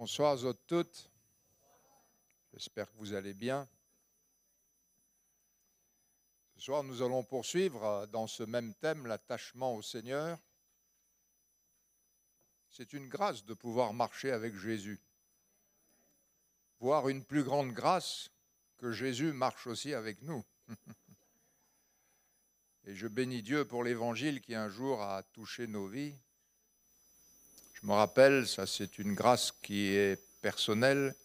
Bonsoir à toutes, j'espère que vous allez bien. Ce soir, nous allons poursuivre dans ce même thème, l'attachement au Seigneur. C'est une grâce de pouvoir marcher avec Jésus. Voire une plus grande grâce que Jésus marche aussi avec nous. Et je bénis Dieu pour l'Évangile qui un jour a touché nos vies. Je me rappelle, ça c'est une grâce qui est personnelle.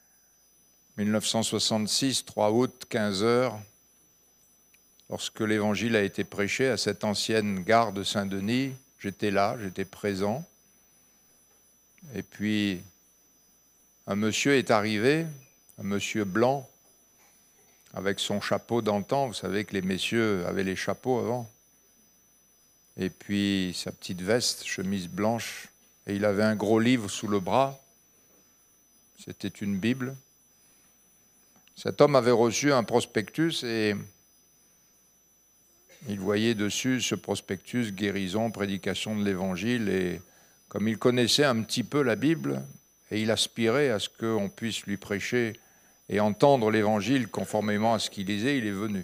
1966, 3 août, 15 heures, lorsque l'Évangile a été prêché à cette ancienne gare de Saint-Denis, j'étais là, j'étais présent. Et puis, un monsieur est arrivé, un monsieur blanc, avec son chapeau d'antan. Vous savez que les messieurs avaient les chapeaux avant. Et puis, sa petite veste, chemise blanche. Et il avait un gros livre sous le bras. C'était une Bible. Cet homme avait reçu un prospectus et il voyait dessus ce prospectus, guérison, prédication de l'Évangile. Et comme il connaissait un petit peu la Bible, et il aspirait à ce qu'on puisse lui prêcher et entendre l'Évangile conformément à ce qu'il lisait, il est venu.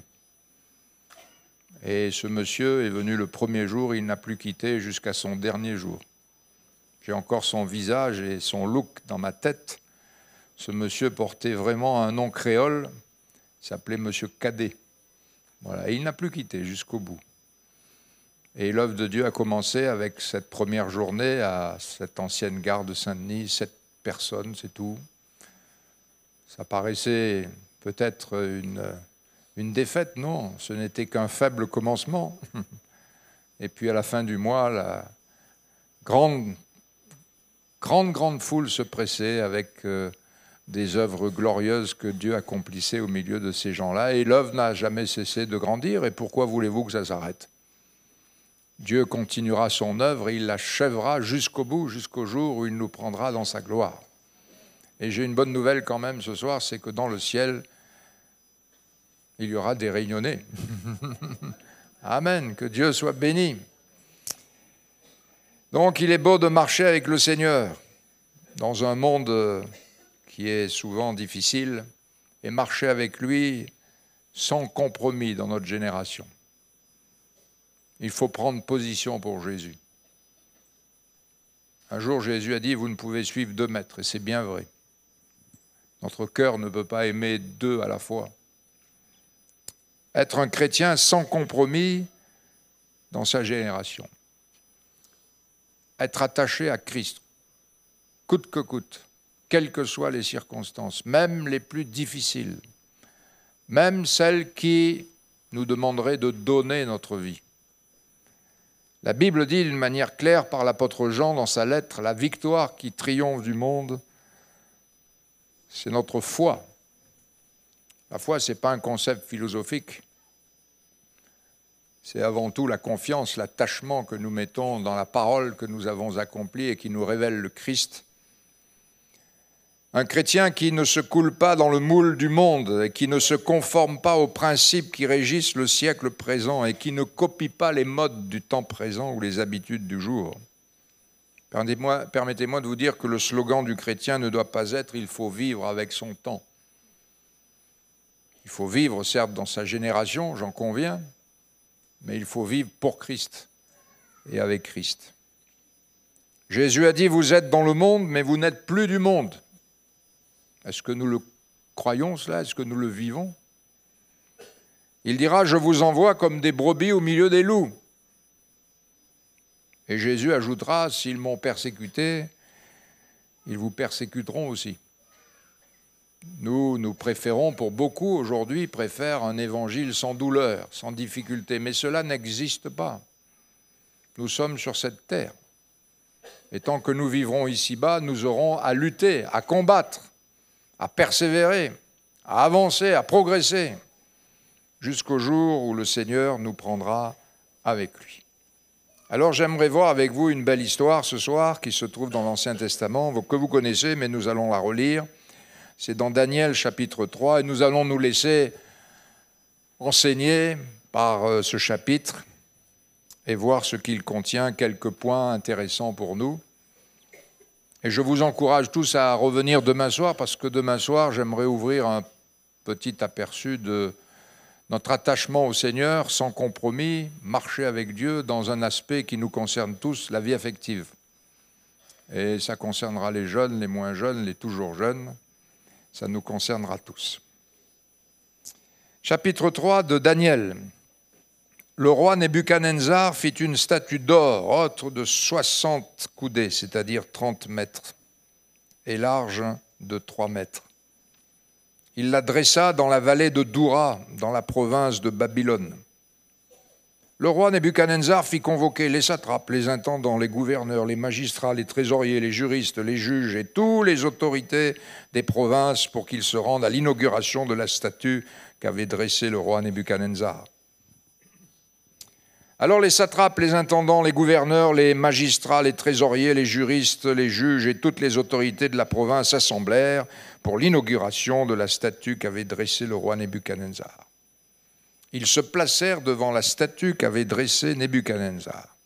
Et ce monsieur est venu le premier jour, il n'a plus quitté jusqu'à son dernier jour. J'ai encore son visage et son look dans ma tête. Ce monsieur portait vraiment un nom créole, il s'appelait Monsieur Cadet. Voilà, et il n'a plus quitté jusqu'au bout. Et l'œuvre de Dieu a commencé avec cette première journée à cette ancienne gare de Saint-Denis, 7 personnes, c'est tout. Ça paraissait peut-être une défaite, non, ce n'était qu'un faible commencement. Et puis à la fin du mois, la grande foule se pressait avec des œuvres glorieuses que Dieu accomplissait au milieu de ces gens-là. Et l'œuvre n'a jamais cessé de grandir. Et pourquoi voulez-vous que ça s'arrête ? Dieu continuera son œuvre et il l'achèvera jusqu'au bout, jusqu'au jour où il nous prendra dans sa gloire. Et j'ai une bonne nouvelle quand même ce soir, c'est que dans le ciel, il y aura des rayonnés. Amen, que Dieu soit béni. Donc il est beau de marcher avec le Seigneur dans un monde qui est souvent difficile, et marcher avec lui sans compromis dans notre génération. Il faut prendre position pour Jésus. Un jour, Jésus a dit, vous ne pouvez suivre 2 maîtres, et c'est bien vrai. Notre cœur ne peut pas aimer 2 à la fois. Être un chrétien sans compromis dans sa génération. Être attaché à Christ, coûte que coûte, quelles que soient les circonstances, même les plus difficiles, même celles qui nous demanderaient de donner notre vie. La Bible dit d'une manière claire par l'apôtre Jean dans sa lettre, la victoire qui triomphe du monde, c'est notre foi. La foi, ce n'est pas un concept philosophique. C'est avant tout la confiance, l'attachement que nous mettons dans la parole que nous avons accomplie et qui nous révèle le Christ. Un chrétien qui ne se coule pas dans le moule du monde et qui ne se conforme pas aux principes qui régissent le siècle présent et qui ne copie pas les modes du temps présent ou les habitudes du jour. Permettez-moi de vous dire que le slogan du chrétien ne doit pas être « il faut vivre avec son temps ». Il faut vivre, certes, dans sa génération, j'en conviens, mais il faut vivre pour Christ et avec Christ. Jésus a dit « vous êtes dans le monde, mais vous n'êtes plus du monde ». Est-ce que nous le croyons cela? Est-ce que nous le vivons? Il dira « je vous envoie comme des brebis au milieu des loups ». Et Jésus ajoutera « s'ils m'ont persécuté, ils vous persécuteront aussi ». Nous préférons, pour beaucoup aujourd'hui, préfèrent un évangile sans douleur, sans difficulté. Mais cela n'existe pas. Nous sommes sur cette terre. Et tant que nous vivrons ici-bas, nous aurons à lutter, à combattre, à persévérer, à avancer, à progresser, jusqu'au jour où le Seigneur nous prendra avec lui. Alors j'aimerais voir avec vous une belle histoire ce soir qui se trouve dans l'Ancien Testament, que vous connaissez, mais nous allons la relire. C'est dans Daniel chapitre 3 et nous allons nous laisser enseigner par ce chapitre et voir ce qu'il contient, quelques points intéressants pour nous. Et je vous encourage tous à revenir demain soir, parce que demain soir, j'aimerais ouvrir un petit aperçu de notre attachement au Seigneur, sans compromis, marcher avec Dieu dans un aspect qui nous concerne tous, la vie affective. Et ça concernera les jeunes, les moins jeunes, les toujours jeunes. Ça nous concernera tous. Chapitre 3 de Daniel. Le roi Nebuchadnezzar fit une statue d'or, haute de 60 coudées, c'est-à-dire 30 mètres, et large de 3 mètres. Il la dressa dans la vallée de Doura, dans la province de Babylone. Le roi Nebuchadnezzar fit convoquer les satrapes, les intendants, les gouverneurs, les magistrats, les trésoriers, les juristes, les juges et toutes les autorités des provinces pour qu'ils se rendent à l'inauguration de la statue qu'avait dressée le roi Nebuchadnezzar. Alors les satrapes, les intendants, les gouverneurs, les magistrats, les trésoriers, les juristes, les juges et toutes les autorités de la province s'assemblèrent pour l'inauguration de la statue qu'avait dressée le roi Nebuchadnezzar. Ils se placèrent devant la statue qu'avait dressée Nebuchadnezzar.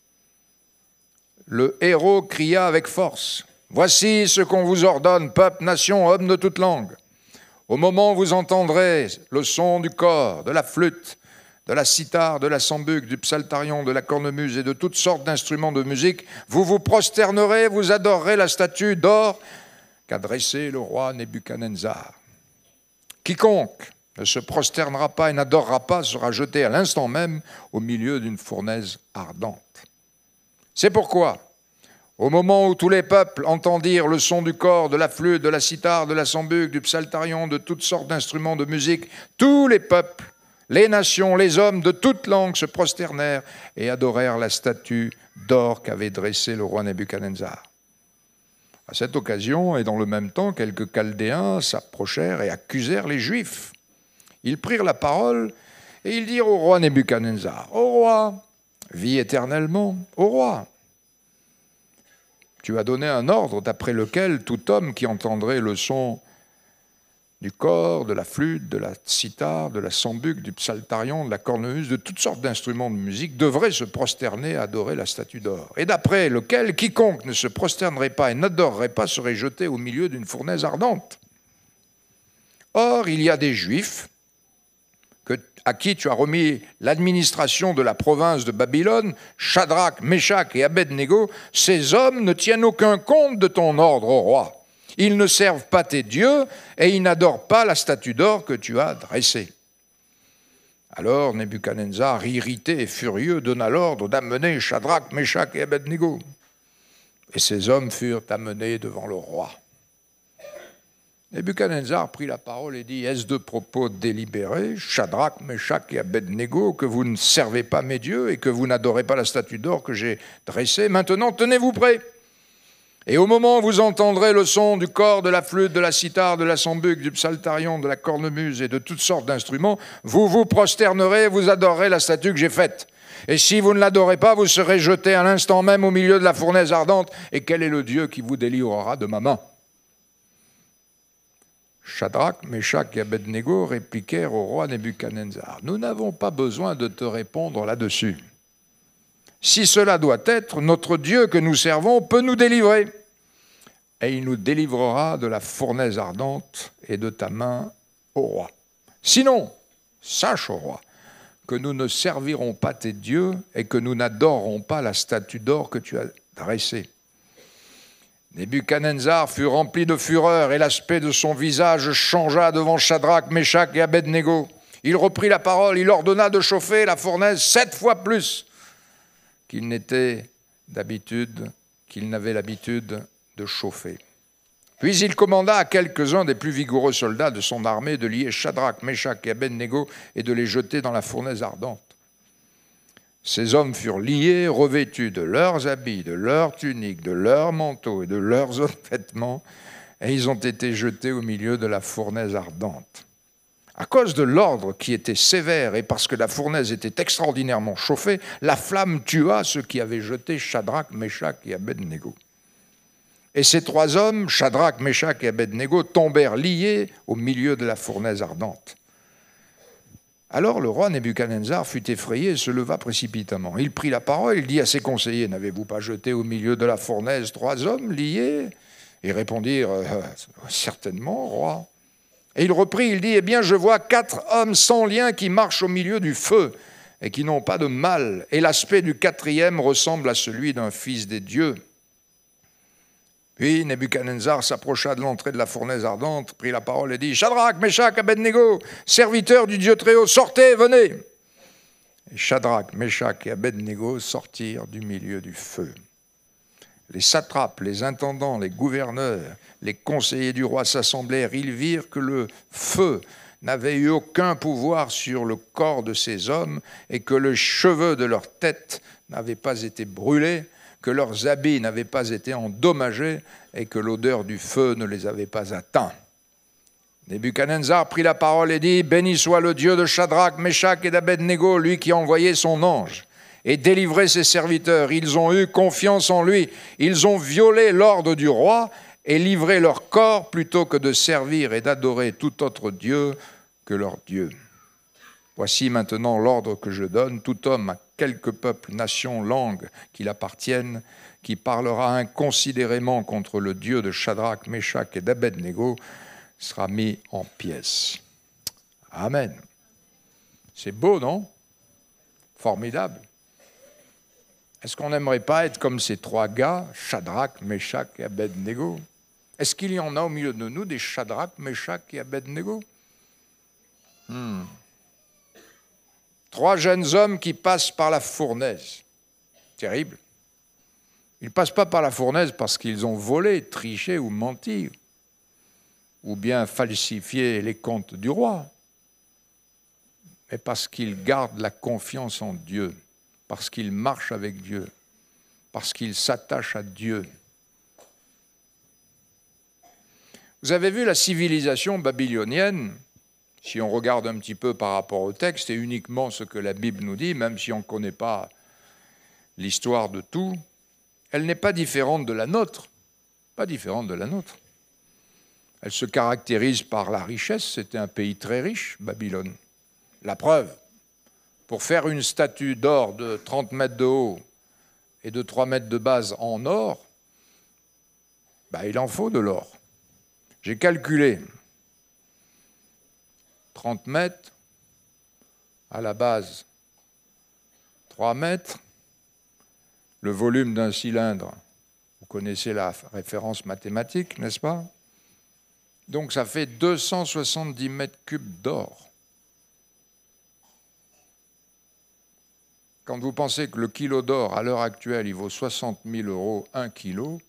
Le héros cria avec force : « Voici ce qu'on vous ordonne, peuple, nation, hommes de toute langue. Au moment où vous entendrez le son du cor, de la flûte, de la cithare, de la sambuc, du psaltarion, de la cornemuse et de toutes sortes d'instruments de musique, vous vous prosternerez, vous adorerez la statue d'or qu'a dressée le roi Nebuchadnezzar. Quiconque ne se prosternera pas et n'adorera pas sera jeté à l'instant même au milieu d'une fournaise ardente. C'est pourquoi, au moment où tous les peuples entendirent le son du cor, de la flûte, de la cithare, de la sambuc, du psaltarion, de toutes sortes d'instruments de musique, tous les peuples, les nations, les hommes de toutes langues se prosternèrent et adorèrent la statue d'or qu'avait dressée le roi Nebuchadnezzar. À cette occasion, et dans le même temps, quelques Chaldéens s'approchèrent et accusèrent les Juifs. Ils prirent la parole et ils dirent au roi Nebuchadnezzar : « Ô roi, vis éternellement, ô roi, tu as donné un ordre d'après lequel tout homme qui entendrait le son du cor, de la flûte, de la cithare, de la sambuc, du psaltarion, de la cornemuse, de toutes sortes d'instruments de musique, devrait se prosterner et adorer la statue d'or. Et d'après lequel quiconque ne se prosternerait pas et n'adorerait pas serait jeté au milieu d'une fournaise ardente. Or, il y a des Juifs à qui tu as remis l'administration de la province de Babylone, Shadrach, Meshach et Abednego. Ces hommes ne tiennent aucun compte de ton ordre, ô roi. Ils ne servent pas tes dieux et ils n'adorent pas la statue d'or que tu as dressée. » Alors Nebuchadnezzar, irrité et furieux, donna l'ordre d'amener Shadrach, Meshach et Abednego. Et ces hommes furent amenés devant le roi. Nebuchadnezzar prit la parole et dit : « Est-ce de propos délibérés, Shadrach, Meshach et Abednego, que vous ne servez pas mes dieux et que vous n'adorez pas la statue d'or que j'ai dressée ? Maintenant, tenez-vous prêts. Et au moment où vous entendrez le son du cor, de la flûte, de la cithare, de la sambuc, du psaltarion, de la cornemuse et de toutes sortes d'instruments, vous vous prosternerez, vous adorerez la statue que j'ai faite. Et si vous ne l'adorez pas, vous serez jeté à l'instant même au milieu de la fournaise ardente. Et quel est le Dieu qui vous délivrera de ma main ? » Shadrach, Meshach et Abednego répliquèrent au roi Nebuchadnezzar : « Nous n'avons pas besoin de te répondre là-dessus. Si cela doit être, notre Dieu que nous servons peut nous délivrer. Et il nous délivrera de la fournaise ardente et de ta main, ô roi. Sinon, sache, ô roi, que nous ne servirons pas tes dieux et que nous n'adorerons pas la statue d'or que tu as dressée. » Nebuchadnezzar fut rempli de fureur et l'aspect de son visage changea devant Shadrach, Meshach et Abednego. Il reprit la parole, il ordonna de chauffer la fournaise 7 fois plus qu'il n'avait l'habitude de chauffer. Puis il commanda à quelques-uns des plus vigoureux soldats de son armée de lier Shadrach, Meshach et Abednego et de les jeter dans la fournaise ardente. Ces hommes furent liés, revêtus de leurs habits, de leurs tuniques, de leurs manteaux et de leurs autres vêtements, et ils ont été jetés au milieu de la fournaise ardente. À cause de l'ordre qui était sévère et parce que la fournaise était extraordinairement chauffée, la flamme tua ceux qui avaient jeté Shadrach, Meshach et Abednego. Et ces 3 hommes, Shadrach, Meshach et Abednego, tombèrent liés au milieu de la fournaise ardente. Alors le roi Nebuchadnezzar fut effrayé et se leva précipitamment. Il prit la parole, il dit à ses conseillers : « N'avez-vous pas jeté au milieu de la fournaise 3 hommes liés ? Ils répondirent « Certainement, roi ». Et il reprit, il dit « Eh bien, je vois 4 hommes sans lien qui marchent au milieu du feu et qui n'ont pas de mal. Et l'aspect du 4e ressemble à celui d'un fils des dieux. » Puis Nebuchadnezzar s'approcha de l'entrée de la fournaise ardente, prit la parole et dit « Shadrach, Meshach, Abednego, serviteurs du Dieu Très-Haut, sortez, venez !» Et Shadrach, Meshach et Abednego sortirent du milieu du feu. Les satrapes, les intendants, les gouverneurs, les conseillers du roi s'assemblèrent. Ils virent que le feu n'avait eu aucun pouvoir sur le corps de ces hommes et que les cheveux de leur tête n'avaient pas été brûlés, que leurs habits n'avaient pas été endommagés et que l'odeur du feu ne les avait pas atteints. Nebuchadnezzar prit la parole et dit « Béni soit le Dieu de Shadrach, Meshach et d'Abednego, lui qui a envoyé son ange et délivré ses serviteurs. Ils ont eu confiance en lui. Ils ont violé l'ordre du roi et livré leur corps plutôt que de servir et d'adorer tout autre Dieu que leur Dieu. Voici maintenant l'ordre que je donne. Tout homme à quelque peuple, nation, langue qu'il appartienne, qui parlera inconsidérément contre le Dieu de Shadrach, Meshach et d'Abednego, sera mis en pièces. » Amen. C'est beau, non? Formidable. Est-ce qu'on n'aimerait pas être comme ces 3 gars, Shadrach, Meshach et Abednego? Est-ce qu'il y en a au milieu de nous des Shadrach, Meshach et Abednego? 3 jeunes hommes qui passent par la fournaise. Terrible. Ils ne passent pas par la fournaise parce qu'ils ont volé, triché ou menti, ou bien falsifié les comptes du roi, mais parce qu'ils gardent la confiance en Dieu, parce qu'ils marchent avec Dieu, parce qu'ils s'attachent à Dieu. Vous avez vu la civilisation babylonienne, si on regarde un petit peu par rapport au texte, et uniquement ce que la Bible nous dit, même si on ne connaît pas l'histoire de tout, elle n'est pas différente de la nôtre. Pas différente de la nôtre. Elle se caractérise par la richesse. C'était un pays très riche, Babylone. La preuve, pour faire une statue d'or de 30 mètres de haut et de 3 mètres de base en or, il en faut de l'or. J'ai calculé 30 mètres à la base, 3 mètres, le volume d'un cylindre. Vous connaissez la référence mathématique, n'est-ce pas? Donc ça fait 270 mètres cubes d'or. Quand vous pensez que le kilo d'or, à l'heure actuelle, il vaut 60 000 € 1 kilo,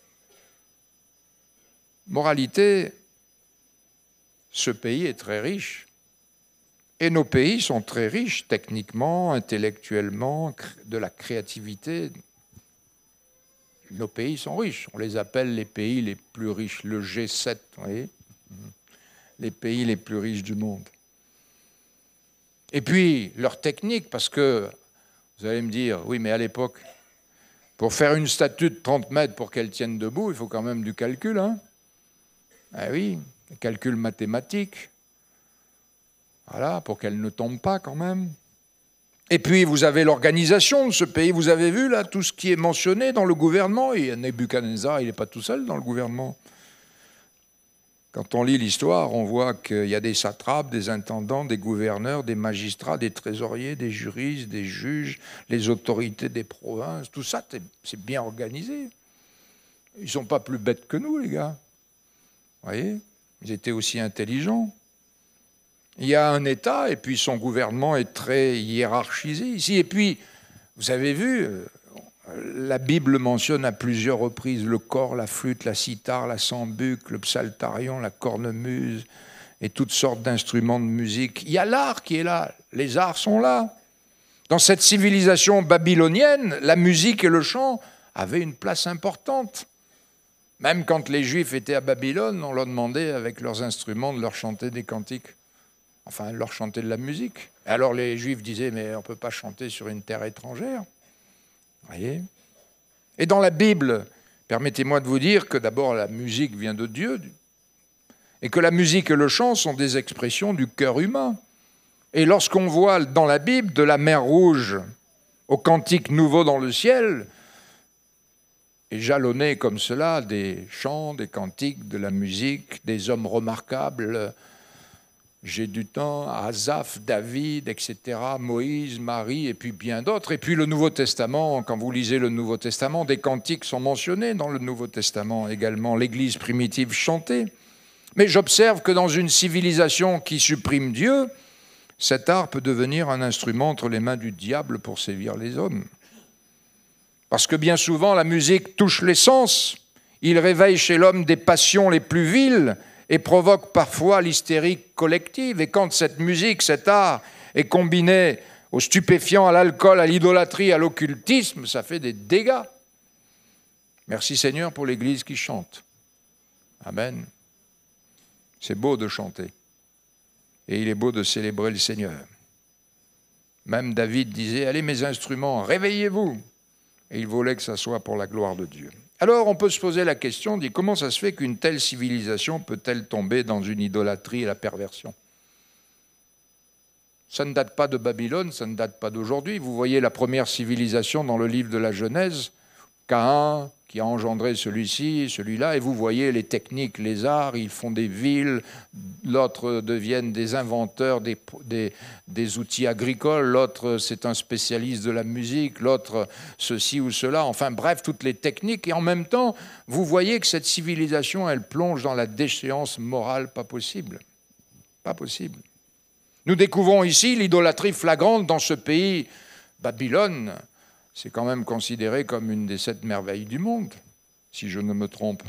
moralité, ce pays est très riche. Et nos pays sont très riches, techniquement, intellectuellement, de la créativité. Nos pays sont riches. On les appelle les pays les plus riches, le G7, vous voyez, les pays les plus riches du monde. Et puis, leur technique, parce que, vous allez me dire, oui, mais à l'époque, pour faire une statue de 30 mètres pour qu'elle tienne debout, il faut quand même du calcul, hein? Ah oui, des calculs mathématiques. Voilà, pour qu'elle ne tombe pas quand même. Et puis, vous avez l'organisation de ce pays. Vous avez vu, là, tout ce qui est mentionné dans le gouvernement. Et Nebuchadnezzar, il n'est pas tout seul dans le gouvernement. Quand on lit l'histoire, on voit qu'il y a des satrapes, des intendants, des gouverneurs, des magistrats, des trésoriers, des juristes, des juges, les autorités des provinces. Tout ça, c'est bien organisé. Ils ne sont pas plus bêtes que nous, les gars. Vous voyez? Ils étaient aussi intelligents. Il y a un État, et puis son gouvernement est très hiérarchisé ici. Et puis, vous avez vu, la Bible mentionne à plusieurs reprises le cor, la flûte, la cithare, la sambuc, le psaltarion, la cornemuse, et toutes sortes d'instruments de musique. Il y a l'art qui est là, les arts sont là. Dans cette civilisation babylonienne, la musique et le chant avaient une place importante. Même quand les Juifs étaient à Babylone, on leur demandait, avec leurs instruments, de leur chanter des cantiques. Enfin, leur chanter de la musique. Et alors les Juifs disaient, mais on ne peut pas chanter sur une terre étrangère. Vous voyez? Et dans la Bible, permettez-moi de vous dire que d'abord la musique vient de Dieu, et que la musique et le chant sont des expressions du cœur humain. Et lorsqu'on voit dans la Bible, de la mer Rouge au cantique nouveau dans le ciel, et jalonné comme cela des chants, des cantiques, de la musique, des hommes remarquables. J'ai du temps, Asaph, David, etc., Moïse, Marie, et puis bien d'autres. Et puis le Nouveau Testament, quand vous lisez le Nouveau Testament, des cantiques sont mentionnés dans le Nouveau Testament également. L'Église primitive chantait. Mais j'observe que dans une civilisation qui supprime Dieu, cet art peut devenir un instrument entre les mains du diable pour sévir les hommes. Parce que bien souvent, la musique touche les sens. Il réveille chez l'homme des passions les plus viles et provoque parfois l'hystérie collective. Et quand cette musique, cet art est combiné aux stupéfiants, à l'alcool, à l'idolâtrie, à l'occultisme, ça fait des dégâts. Merci Seigneur pour l'Église qui chante. Amen. C'est beau de chanter. Et il est beau de célébrer le Seigneur. Même David disait, allez mes instruments, réveillez-vous. Et il voulait que ça soit pour la gloire de Dieu. Alors on peut se poser la question, dit, comment ça se fait qu'une telle civilisation peut-elle tomber dans une idolâtrie et la perversion? Ça ne date pas de Babylone, ça ne date pas d'aujourd'hui. Vous voyez la première civilisation dans le livre de la Genèse, Caïn, qui a engendré celui-ci, celui-là, et vous voyez les techniques, les arts, ils font des villes, l'autre deviennent des inventeurs des outils agricoles, l'autre c'est un spécialiste de la musique, l'autre ceci ou cela, enfin bref, toutes les techniques, et en même temps, vous voyez que cette civilisation, elle plonge dans la déchéance morale pas possible. Pas possible. Nous découvrons ici l'idolâtrie flagrante dans ce pays, Babylone. C'est quand même considéré comme une des 7 merveilles du monde, si je ne me trompe.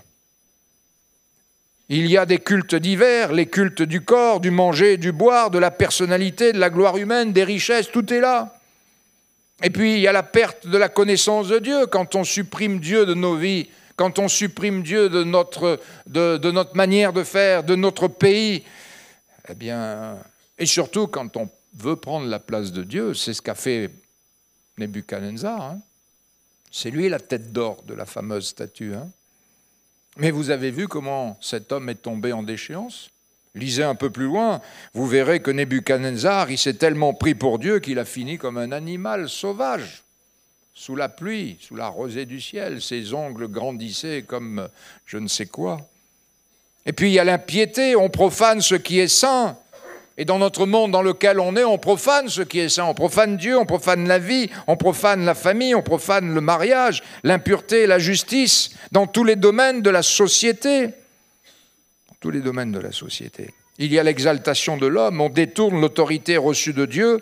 Il y a des cultes divers, les cultes du corps, du manger, du boire, de la personnalité, de la gloire humaine, des richesses, tout est là. Et puis il y a la perte de la connaissance de Dieu, quand on supprime Dieu de nos vies, quand on supprime Dieu de notre manière de faire, de notre pays. Eh bien, et surtout quand on veut prendre la place de Dieu, c'est ce qu'a fait Nebuchadnezzar, hein. C'est lui la tête d'or de la fameuse statue. Hein. Mais vous avez vu comment cet homme est tombé en déchéance? Lisez un peu plus loin, vous verrez que Nebuchadnezzar, il s'est tellement pris pour Dieu qu'il a fini comme un animal sauvage, sous la pluie, sous la rosée du ciel. Ses ongles grandissaient comme je ne sais quoi. Et puis il y a l'impiété, on profane ce qui est saint. Et dans notre monde dans lequel on est, on profane ce qui est saint. On profane Dieu, on profane la vie, on profane la famille, on profane le mariage, l'impureté, la justice, dans tous les domaines de la société. Dans tous les domaines de la société. Il y a l'exaltation de l'homme, on détourne l'autorité reçue de Dieu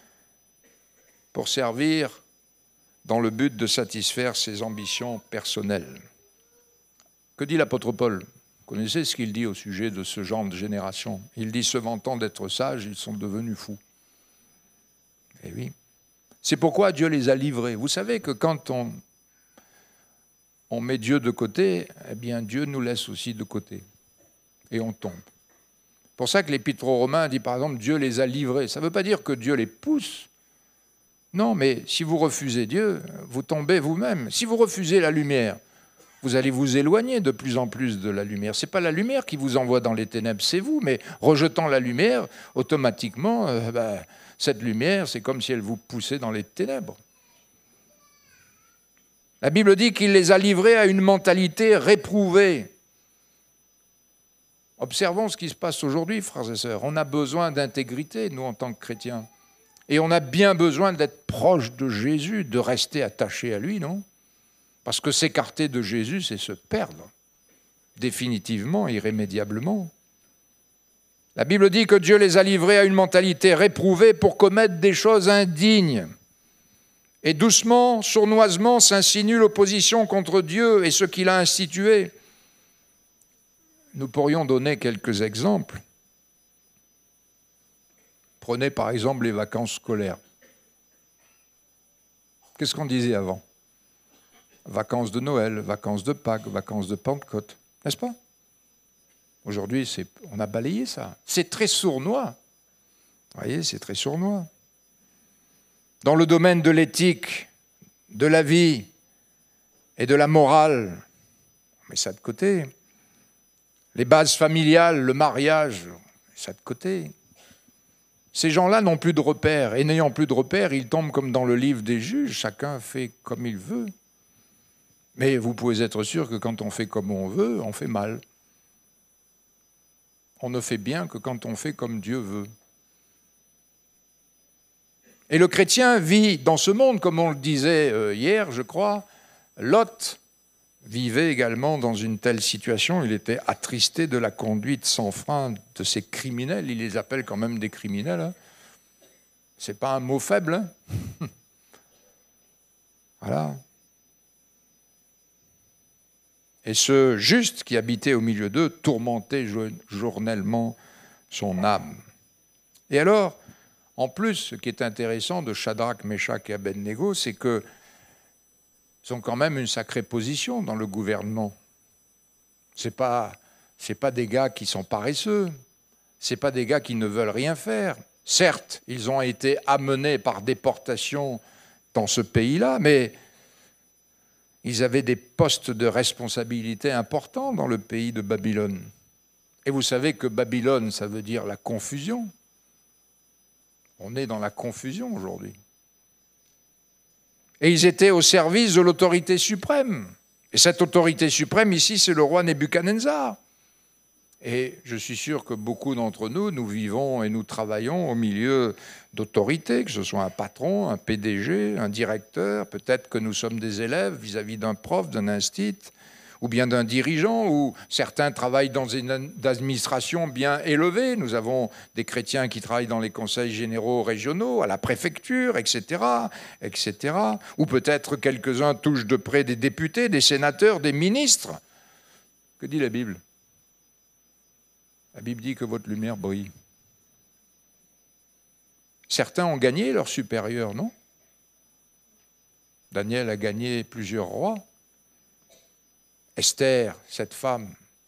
pour servir dans le but de satisfaire ses ambitions personnelles. Que dit l'apôtre Paul ? Vous connaissez ce qu'il dit au sujet de ce genre de génération? Il dit, se vantant d'être sages, ils sont devenus fous. Eh oui. C'est pourquoi Dieu les a livrés. Vous savez que quand on met Dieu de côté, eh bien Dieu nous laisse aussi de côté. Et on tombe. C'est pour ça que l'Épître aux Romains dit, par exemple, Dieu les a livrés. Ça ne veut pas dire que Dieu les pousse. Non, mais si vous refusez Dieu, vous tombez vous-même. Si vous refusez la lumière, vous allez vous éloigner de plus en plus de la lumière. Ce n'est pas la lumière qui vous envoie dans les ténèbres, c'est vous. Mais rejetant la lumière, automatiquement, cette lumière, c'est comme si elle vous poussait dans les ténèbres. La Bible dit qu'il les a livrés à une mentalité réprouvée. Observons ce qui se passe aujourd'hui, frères et sœurs. On a besoin d'intégrité, nous, en tant que chrétiens. Et on a bien besoin d'être proche de Jésus, de rester attaché à lui, non ? Parce que s'écarter de Jésus, c'est se perdre, définitivement, irrémédiablement. La Bible dit que Dieu les a livrés à une mentalité réprouvée pour commettre des choses indignes. Et doucement, sournoisement, s'insinue l'opposition contre Dieu et ce qu'il a institué. Nous pourrions donner quelques exemples. Prenez par exemple les vacances scolaires. Qu'est-ce qu'on disait avant ? Vacances de Noël, vacances de Pâques, vacances de Pentecôte, n'est-ce pas? Aujourd'hui, on a balayé ça. C'est très sournois. Vous voyez, c'est très sournois. Dans le domaine de l'éthique, de la vie et de la morale, on met ça de côté. Les bases familiales, le mariage, on met ça de côté. Ces gens-là n'ont plus de repères. Et n'ayant plus de repères, ils tombent comme dans le livre des juges. Chacun fait comme il veut. Mais vous pouvez être sûr que quand on fait comme on veut, on fait mal. On ne fait bien que quand on fait comme Dieu veut. Et le chrétien vit dans ce monde, comme on le disait hier, je crois. Lot vivait également dans une telle situation. Il était attristé de la conduite sans frein de ces criminels. Il les appelle quand même des criminels. Hein. Ce n'est pas un mot faible. Hein. Voilà. Et ce juste qui habitait au milieu d'eux tourmentait journellement son âme. Et alors, en plus, ce qui est intéressant de Shadrach, Meshach et Abednego, c'est qu'ils ont quand même une sacrée position dans le gouvernement. Ce n'est pas des gars qui sont paresseux, ce n'est pas des gars qui ne veulent rien faire. Certes, ils ont été amenés par déportation dans ce pays-là, mais ils avaient des postes de responsabilité importants dans le pays de Babylone. Et vous savez que Babylone, ça veut dire la confusion. On est dans la confusion aujourd'hui. Et ils étaient au service de l'autorité suprême. Et cette autorité suprême, ici, c'est le roi Nebuchadnezzar. Et je suis sûr que beaucoup d'entre nous, nous vivons et nous travaillons au milieu d'autorités, que ce soit un patron, un PDG, un directeur, peut-être que nous sommes des élèves vis-à-vis d'un prof, d'un institut, ou bien d'un dirigeant, ou certains travaillent dans une administration bien élevée. Nous avons des chrétiens qui travaillent dans les conseils généraux régionaux, à la préfecture, etc., etc. Ou peut-être quelques-uns touchent de près des députés, des sénateurs, des ministres. Que dit la Bible ? La Bible dit que votre lumière brille. Certains ont gagné leur supérieur, non ? Daniel a gagné plusieurs rois. Esther, cette femme,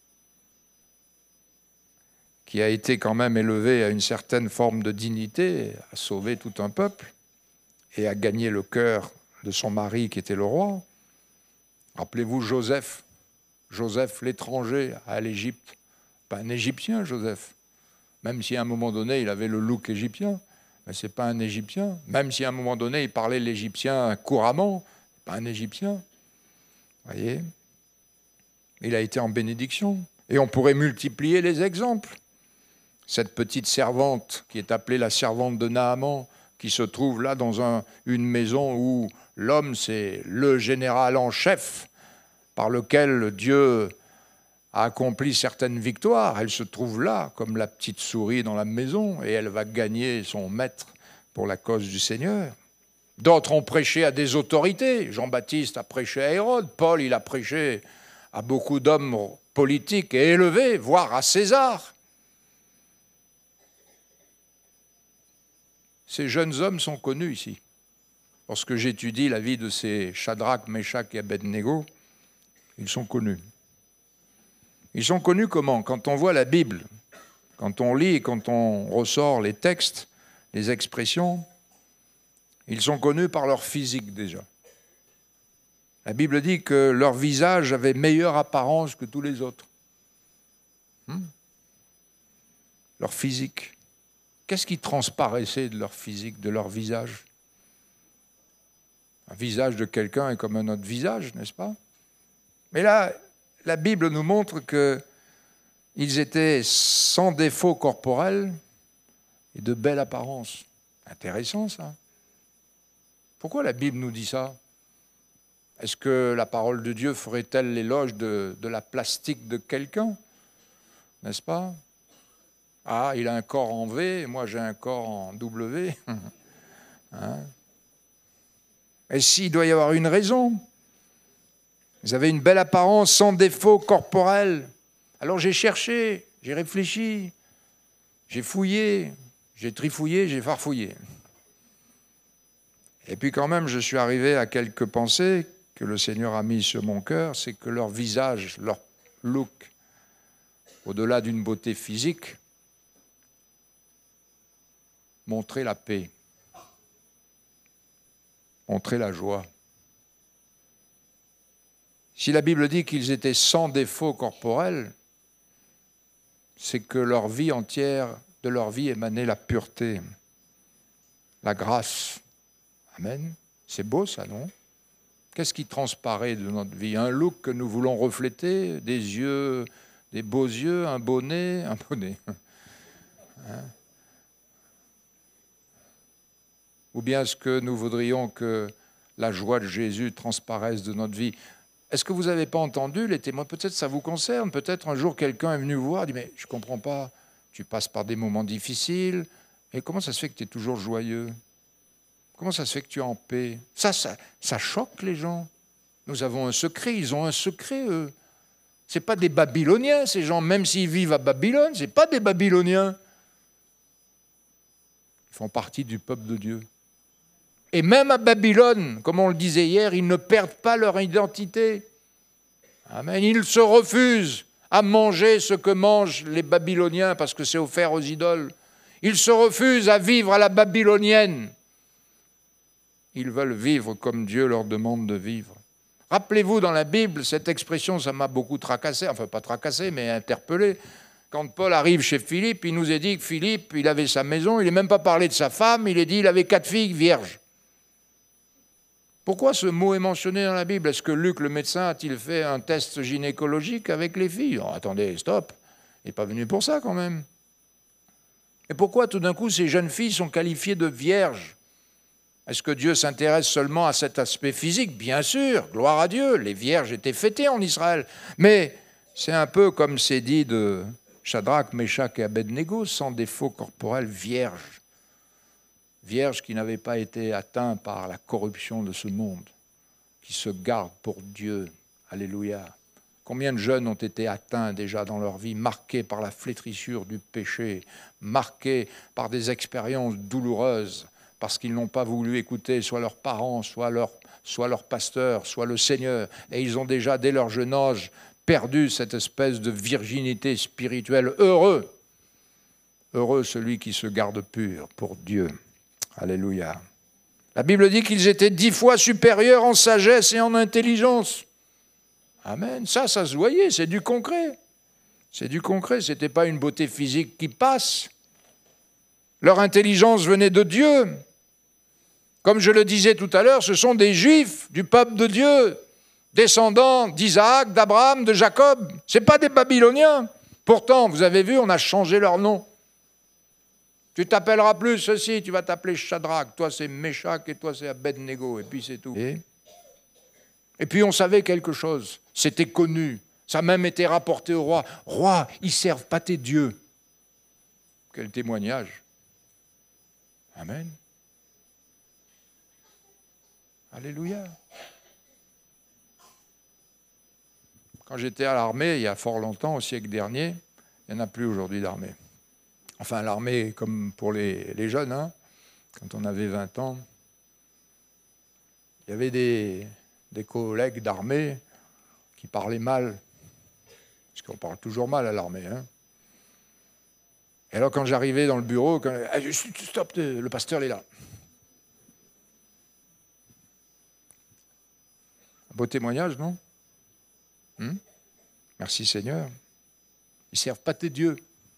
qui a été quand même élevée à une certaine forme de dignité, a sauvé tout un peuple et a gagné le cœur de son mari qui était le roi. Rappelez-vous Joseph l'étranger à l'Égypte. Pas un Égyptien, Joseph. Même si à un moment donné, il avait le look égyptien, mais ce n'est pas un Égyptien. Même si à un moment donné, il parlait l'égyptien couramment, pas un Égyptien. Vous voyez ? Il a été en bénédiction. Et on pourrait multiplier les exemples. Cette petite servante, qui est appelée la servante de Naaman, qui se trouve là dans une maison où l'homme, c'est le général en chef, par lequel Dieu a accompli certaines victoires. Elle se trouve là, comme la petite souris dans la maison, et elle va gagner son maître pour la cause du Seigneur. D'autres ont prêché à des autorités. Jean-Baptiste a prêché à Hérode. Paul, il a prêché à beaucoup d'hommes politiques et élevés, voire à César. Ces jeunes hommes sont connus ici. Lorsque j'étudie la vie de ces Shadrach, Meshach et Abednego, ils sont connus. Ils sont connus comment ? Quand on voit la Bible, quand on lit, quand on ressort les textes, les expressions, ils sont connus par leur physique déjà. La Bible dit que leur visage avait meilleure apparence que tous les autres. Leur physique. Qu'est-ce qui transparaissait de leur physique, de leur visage ? Un visage de quelqu'un est comme un autre visage, n'est-ce pas ? Mais là, la Bible nous montre qu'ils étaient sans défaut corporel et de belle apparence. Intéressant, ça. Pourquoi la Bible nous dit ça ? Est-ce que la parole de Dieu ferait-elle l'éloge de la plastique de quelqu'un ? N'est-ce pas ? Ah, il a un corps en V, moi j'ai un corps en W. Hein ? Et s'il doit y avoir une raison ? Vous avez une belle apparence sans défaut corporel. Alors j'ai cherché, j'ai réfléchi, j'ai fouillé, j'ai trifouillé, j'ai farfouillé. Et puis quand même, je suis arrivé à quelques pensées que le Seigneur a mises sur mon cœur, c'est que leur visage, leur look, au-delà d'une beauté physique, montrait la paix, montrait la joie. Si la Bible dit qu'ils étaient sans défaut corporel, c'est que leur vie entière, de leur vie émanait la pureté, la grâce. Amen. C'est beau ça, non ? Qu'est-ce qui transparaît de notre vie? Un look que nous voulons refléter, des yeux, des beaux yeux, un beau nez, un beau nez. Hein? Ou bien est-ce que nous voudrions que la joie de Jésus transparaisse de notre vie? Est-ce que vous n'avez pas entendu les témoins? Peut-être ça vous concerne, peut-être un jour quelqu'un est venu vous voir et dit « Mais je ne comprends pas, tu passes par des moments difficiles, et comment ça se fait que tu es toujours joyeux? Comment ça se fait que tu es en paix ?» Ça choque les gens. Nous avons un secret, ils ont un secret, eux. Ce n'est pas des Babyloniens, ces gens, même s'ils vivent à Babylone, ce n'est pas des Babyloniens. Ils font partie du peuple de Dieu. Et même à Babylone, comme on le disait hier, ils ne perdent pas leur identité. Amen. Ils se refusent à manger ce que mangent les Babyloniens parce que c'est offert aux idoles. Ils se refusent à vivre à la babylonienne. Ils veulent vivre comme Dieu leur demande de vivre. Rappelez-vous, dans la Bible, cette expression, ça m'a beaucoup tracassé, enfin pas tracassé, mais interpellé. Quand Paul arrive chez Philippe, il nous est dit que Philippe, il avait sa maison, il n'est même pas parlé de sa femme, il est dit qu'il avait 4 filles vierges. Pourquoi ce mot est mentionné dans la Bible? Est-ce que Luc, le médecin, a-t-il fait un test gynécologique avec les filles? Oh, attendez, stop, il n'est pas venu pour ça quand même. Et pourquoi tout d'un coup ces jeunes filles sont qualifiées de vierges? Est-ce que Dieu s'intéresse seulement à cet aspect physique? Bien sûr, gloire à Dieu, les vierges étaient fêtées en Israël. Mais c'est un peu comme c'est dit de Shadrach, Meshach et Abednego, sans défaut corporel, vierges. Vierges qui n'avaient pas été atteints par la corruption de ce monde, qui se gardent pour Dieu. Alléluia. Combien de jeunes ont été atteints déjà dans leur vie, marqués par la flétrissure du péché, marqués par des expériences douloureuses, parce qu'ils n'ont pas voulu écouter soit leurs parents, soit leur pasteur, soit le Seigneur. Et ils ont déjà, dès leur jeune âge, perdu cette espèce de virginité spirituelle. Heureux celui qui se garde pur pour Dieu. Alléluia. La Bible dit qu'ils étaient 10 fois supérieurs en sagesse et en intelligence. Amen. Ça se voyait, c'est du concret. C'est du concret, ce n'était pas une beauté physique qui passe. Leur intelligence venait de Dieu. Comme je le disais tout à l'heure, ce sont des Juifs du peuple de Dieu, descendants d'Isaac, d'Abraham, de Jacob. Ce n'est pas des Babyloniens. Pourtant, vous avez vu, on a changé leur nom. Tu t'appelleras plus ceci, tu vas t'appeler Shadrach, toi c'est Meshach et toi c'est Abednego, et puis c'est tout. Et puis on savait quelque chose, c'était connu, ça a même été rapporté au roi. Roi, ils servent pas tes dieux. Quel témoignage. Amen. Alléluia. Quand j'étais à l'armée, il y a fort longtemps, au siècle dernier, il n'y en a plus aujourd'hui d'armée. Enfin, l'armée, comme pour les jeunes, hein, quand on avait 20 ans, il y avait des collègues d'armée qui parlaient mal, parce qu'on parle toujours mal à l'armée. Hein. Et alors, quand j'arrivais dans le bureau, stop, le pasteur est là. Un beau témoignage, non? Merci Seigneur. Ils ne servent pas tes dieux.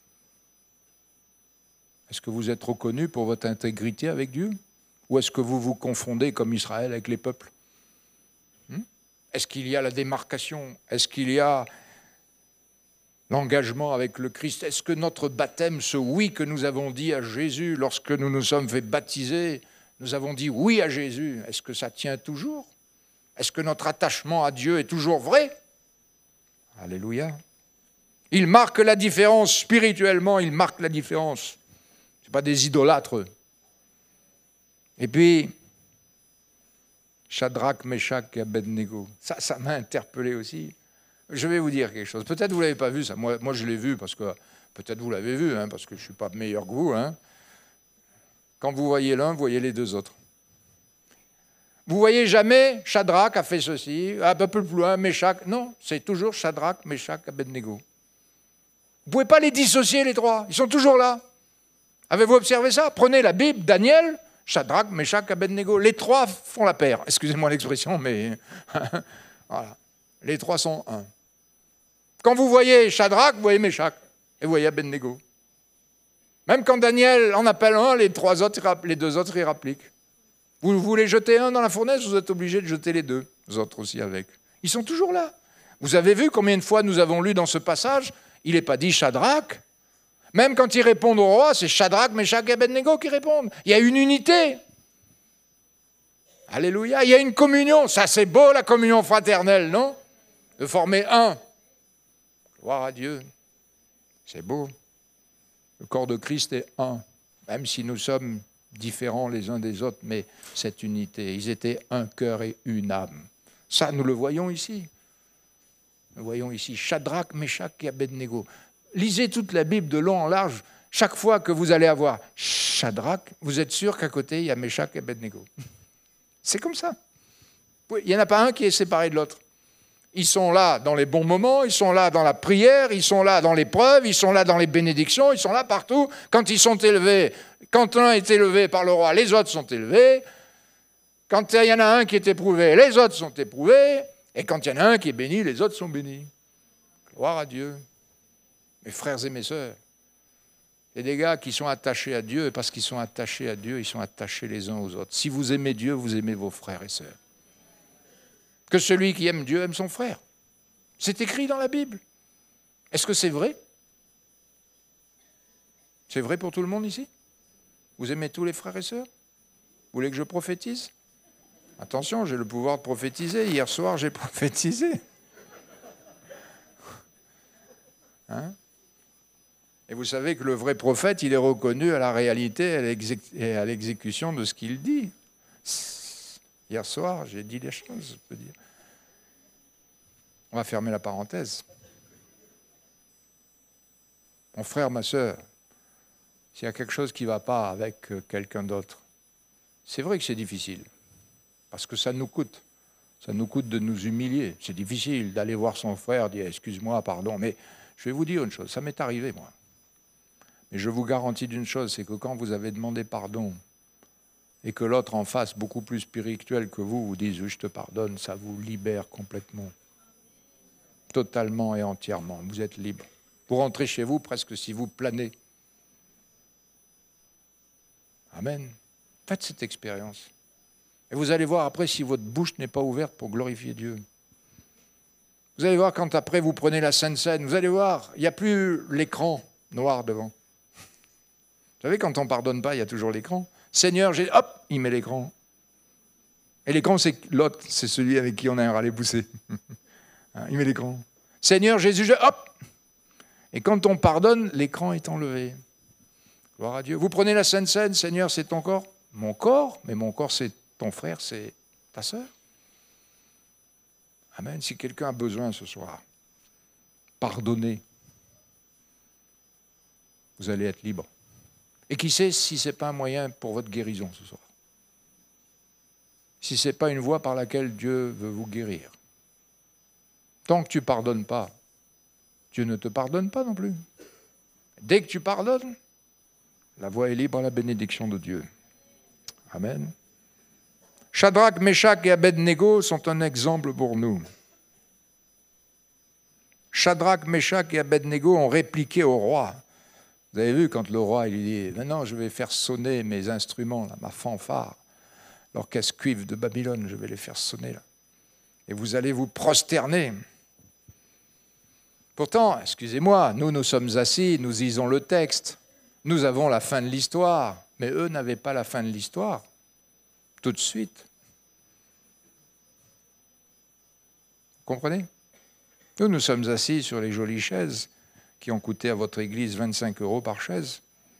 Est-ce que vous êtes reconnu pour votre intégrité avec Dieu? Ou est-ce que vous vous confondez comme Israël avec les peuples? Est-ce qu'il y a la démarcation? Est-ce qu'il y a l'engagement avec le Christ? Est-ce que notre baptême, ce oui que nous avons dit à Jésus lorsque nous nous sommes fait baptiser, nous avons dit oui à Jésus, est-ce que ça tient toujours? Est-ce que notre attachement à Dieu est toujours vrai? Alléluia. Il marque la différence, spirituellement, il marque la différence. Ce n'est pas des idolâtres. Et puis, Shadrach, Meshach et Abednego. Ça m'a interpellé aussi. Je vais vous dire quelque chose. Peut-être vous ne l'avez pas vu, ça. Moi, je l'ai vu, parce que peut-être vous l'avez vu, hein, parce que je ne suis pas meilleur que vous. Hein. Quand vous voyez l'un, vous voyez les deux autres. Vous voyez jamais Shadrach a fait ceci, un peu plus loin, Meshach. Non, c'est toujours Shadrach, Meshach, Abednego. Vous ne pouvez pas les dissocier, les trois. Ils sont toujours là. Avez-vous observé ça? Prenez la Bible, Daniel, Shadrach, Meshach, Abednego. Les trois font la paire. Excusez-moi l'expression, mais voilà. Les trois sont un. Quand vous voyez Shadrach, vous voyez Meshach et vous voyez Abednego. Même quand Daniel en appelle un, les deux autres y rappliquent. Vous voulez jeter un dans la fournaise, vous êtes obligé de jeter les deux. vous autres aussi avec. Ils sont toujours là. Vous avez vu combien de fois nous avons lu dans ce passage, il n'est pas dit Shadrach. Même quand ils répondent au roi, c'est Shadrach, Meshach et Abednego qui répondent. Il y a une unité. Alléluia, il y a une communion. Ça, c'est beau, la communion fraternelle, non? De former un. Gloire à Dieu. C'est beau. Le corps de Christ est un. Même si nous sommes différents les uns des autres, mais cette unité. Ils étaient un cœur et une âme. Ça, nous le voyons ici. Nous voyons ici Shadrach, Meshach et Abednego. Lisez toute la Bible de long en large. Chaque fois que vous allez avoir Shadrach, vous êtes sûr qu'à côté, il y a Meshach et Abednego. C'est comme ça. Il n'y en a pas un qui est séparé de l'autre. Ils sont là dans les bons moments, ils sont là dans la prière, ils sont là dans l'épreuve, ils sont là dans les bénédictions, ils sont là partout. Quand ils sont élevés, quand l'un est élevé par le roi, les autres sont élevés. Quand il y en a un qui est éprouvé, les autres sont éprouvés. Et quand il y en a un qui est béni, les autres sont bénis. Gloire à Dieu. Mes frères et mes sœurs, il y a des gars qui sont attachés à Dieu, et parce qu'ils sont attachés à Dieu, ils sont attachés les uns aux autres. Si vous aimez Dieu, vous aimez vos frères et sœurs. Que celui qui aime Dieu aime son frère. C'est écrit dans la Bible. Est-ce que c'est vrai? C'est vrai pour tout le monde ici? Vous aimez tous les frères et sœurs? Vous voulez que je prophétise? Attention, j'ai le pouvoir de prophétiser. Hier soir, j'ai prophétisé. Hein? Et vous savez que le vrai prophète, il est reconnu à la réalité et à l'exécution de ce qu'il dit. Hier soir, j'ai dit des choses, je peux dire. On va fermer la parenthèse. Mon frère, ma sœur, s'il y a quelque chose qui ne va pas avec quelqu'un d'autre, c'est vrai que c'est difficile, parce que ça nous coûte. Ça nous coûte de nous humilier. C'est difficile d'aller voir son frère, dire « excuse-moi, pardon », mais je vais vous dire une chose, ça m'est arrivé, moi. Mais je vous garantis d'une chose, c'est que quand vous avez demandé pardon et que l'autre en face, beaucoup plus spirituel que vous, vous dise « je te pardonne », ça vous libère complètement. Totalement et entièrement. Vous êtes libre. Vous rentrez chez vous presque si vous planez. Amen. Faites cette expérience. Et vous allez voir après si votre bouche n'est pas ouverte pour glorifier Dieu. Vous allez voir quand après vous prenez la Sainte Seine, vous allez voir, il n'y a plus l'écran noir devant. Vous savez, quand on ne pardonne pas, il y a toujours l'écran. Seigneur, hop, il met l'écran. Et l'écran, c'est l'autre, c'est celui avec qui on a un râler poussé. Il met l'écran. Seigneur Jésus, hop. Et quand on pardonne, l'écran est enlevé. Gloire à Dieu. Vous prenez la Sainte Seine, Seigneur, c'est ton corps? Mon corps, mais mon corps, c'est ton frère, c'est ta sœur. Amen. Si quelqu'un a besoin ce soir, pardonnez. Vous allez être libre. Et qui sait si ce n'est pas un moyen pour votre guérison ce soir? Si ce n'est pas une voie par laquelle Dieu veut vous guérir. Tant que tu ne pardonnes pas, Dieu ne te pardonne pas non plus. Dès que tu pardonnes, la voie est libre à la bénédiction de Dieu. Amen. Shadrach, Meshach et Abednego sont un exemple pour nous. Shadrach, Meshach et Abednego ont répliqué au roi. Vous avez vu quand le roi il dit « Maintenant, je vais faire sonner mes instruments, là, ma fanfare, l'orchestre cuivre de Babylone, je vais les faire sonner là. Et vous allez vous prosterner. » Pourtant, excusez-moi, nous sommes assis, nous lisons le texte. Nous avons la fin de l'histoire, mais eux n'avaient pas la fin de l'histoire. Tout de suite. Vous comprenez? Nous sommes assis sur les jolies chaises qui ont coûté à votre église 25 € par chaise.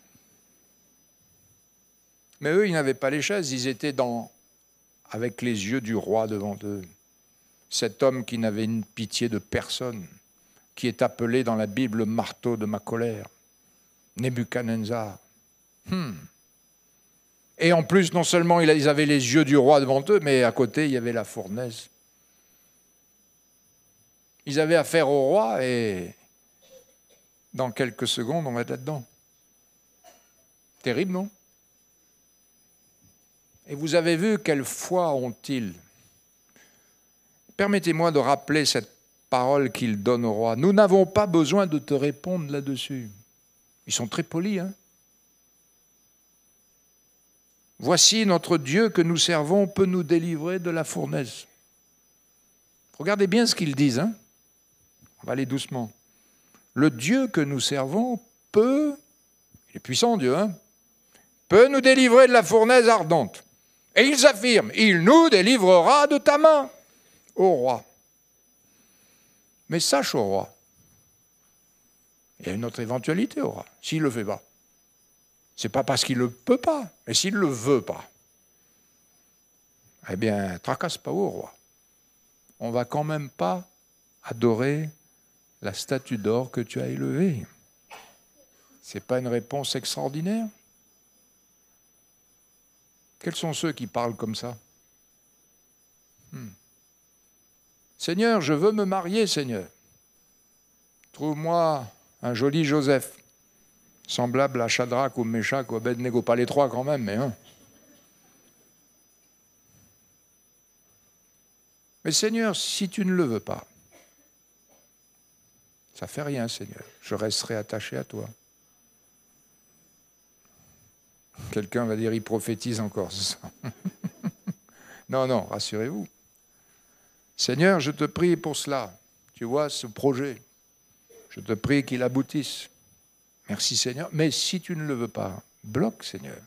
Mais eux, ils n'avaient pas les chaises, ils étaient avec les yeux du roi devant eux. Cet homme qui n'avait une pitié de personne, qui est appelé dans la Bible le marteau de ma colère, Nebuchadnezzar. Et en plus, non seulement ils avaient les yeux du roi devant eux, mais à côté, il y avait la fournaise. Ils avaient affaire au roi et dans quelques secondes, on va être là-dedans. Terrible, non? Et vous avez vu quelle foi ont-ils? Permettez-moi de rappeler cette parole qu'il donne au roi. Nous n'avons pas besoin de te répondre là-dessus. Ils sont très polis, hein? Voici notre Dieu que nous servons peut nous délivrer de la fournaise. Regardez bien ce qu'ils disent. Hein. On va aller doucement. Le Dieu que nous servons peut, il est puissant Dieu, hein, peut nous délivrer de la fournaise ardente. Et ils affirment, il nous délivrera de ta main, ô roi. Mais sache, ô roi, il y a une autre éventualité, ô roi, s'il ne le fait pas. Ce n'est pas parce qu'il ne le peut pas, mais s'il ne le veut pas. Eh bien, tracasse pas, ô roi. On ne va quand même pas adorer la statue d'or que tu as élevée. Ce n'est pas une réponse extraordinaire? Quels sont ceux qui parlent comme ça? Seigneur, je veux me marier, Seigneur. Trouve-moi un joli Joseph, semblable à Shadrach ou Meshach ou Abednego. Pas les trois quand même, mais un. Mais Seigneur, si tu ne le veux pas, ça ne fait rien, Seigneur. Je resterai attaché à toi. Quelqu'un va dire, il prophétise encore, c'est ça. Non, non, rassurez-vous. Seigneur, je te prie pour cela. Tu vois, ce projet, je te prie qu'il aboutisse. Merci, Seigneur. Mais si tu ne le veux pas, bloque, Seigneur.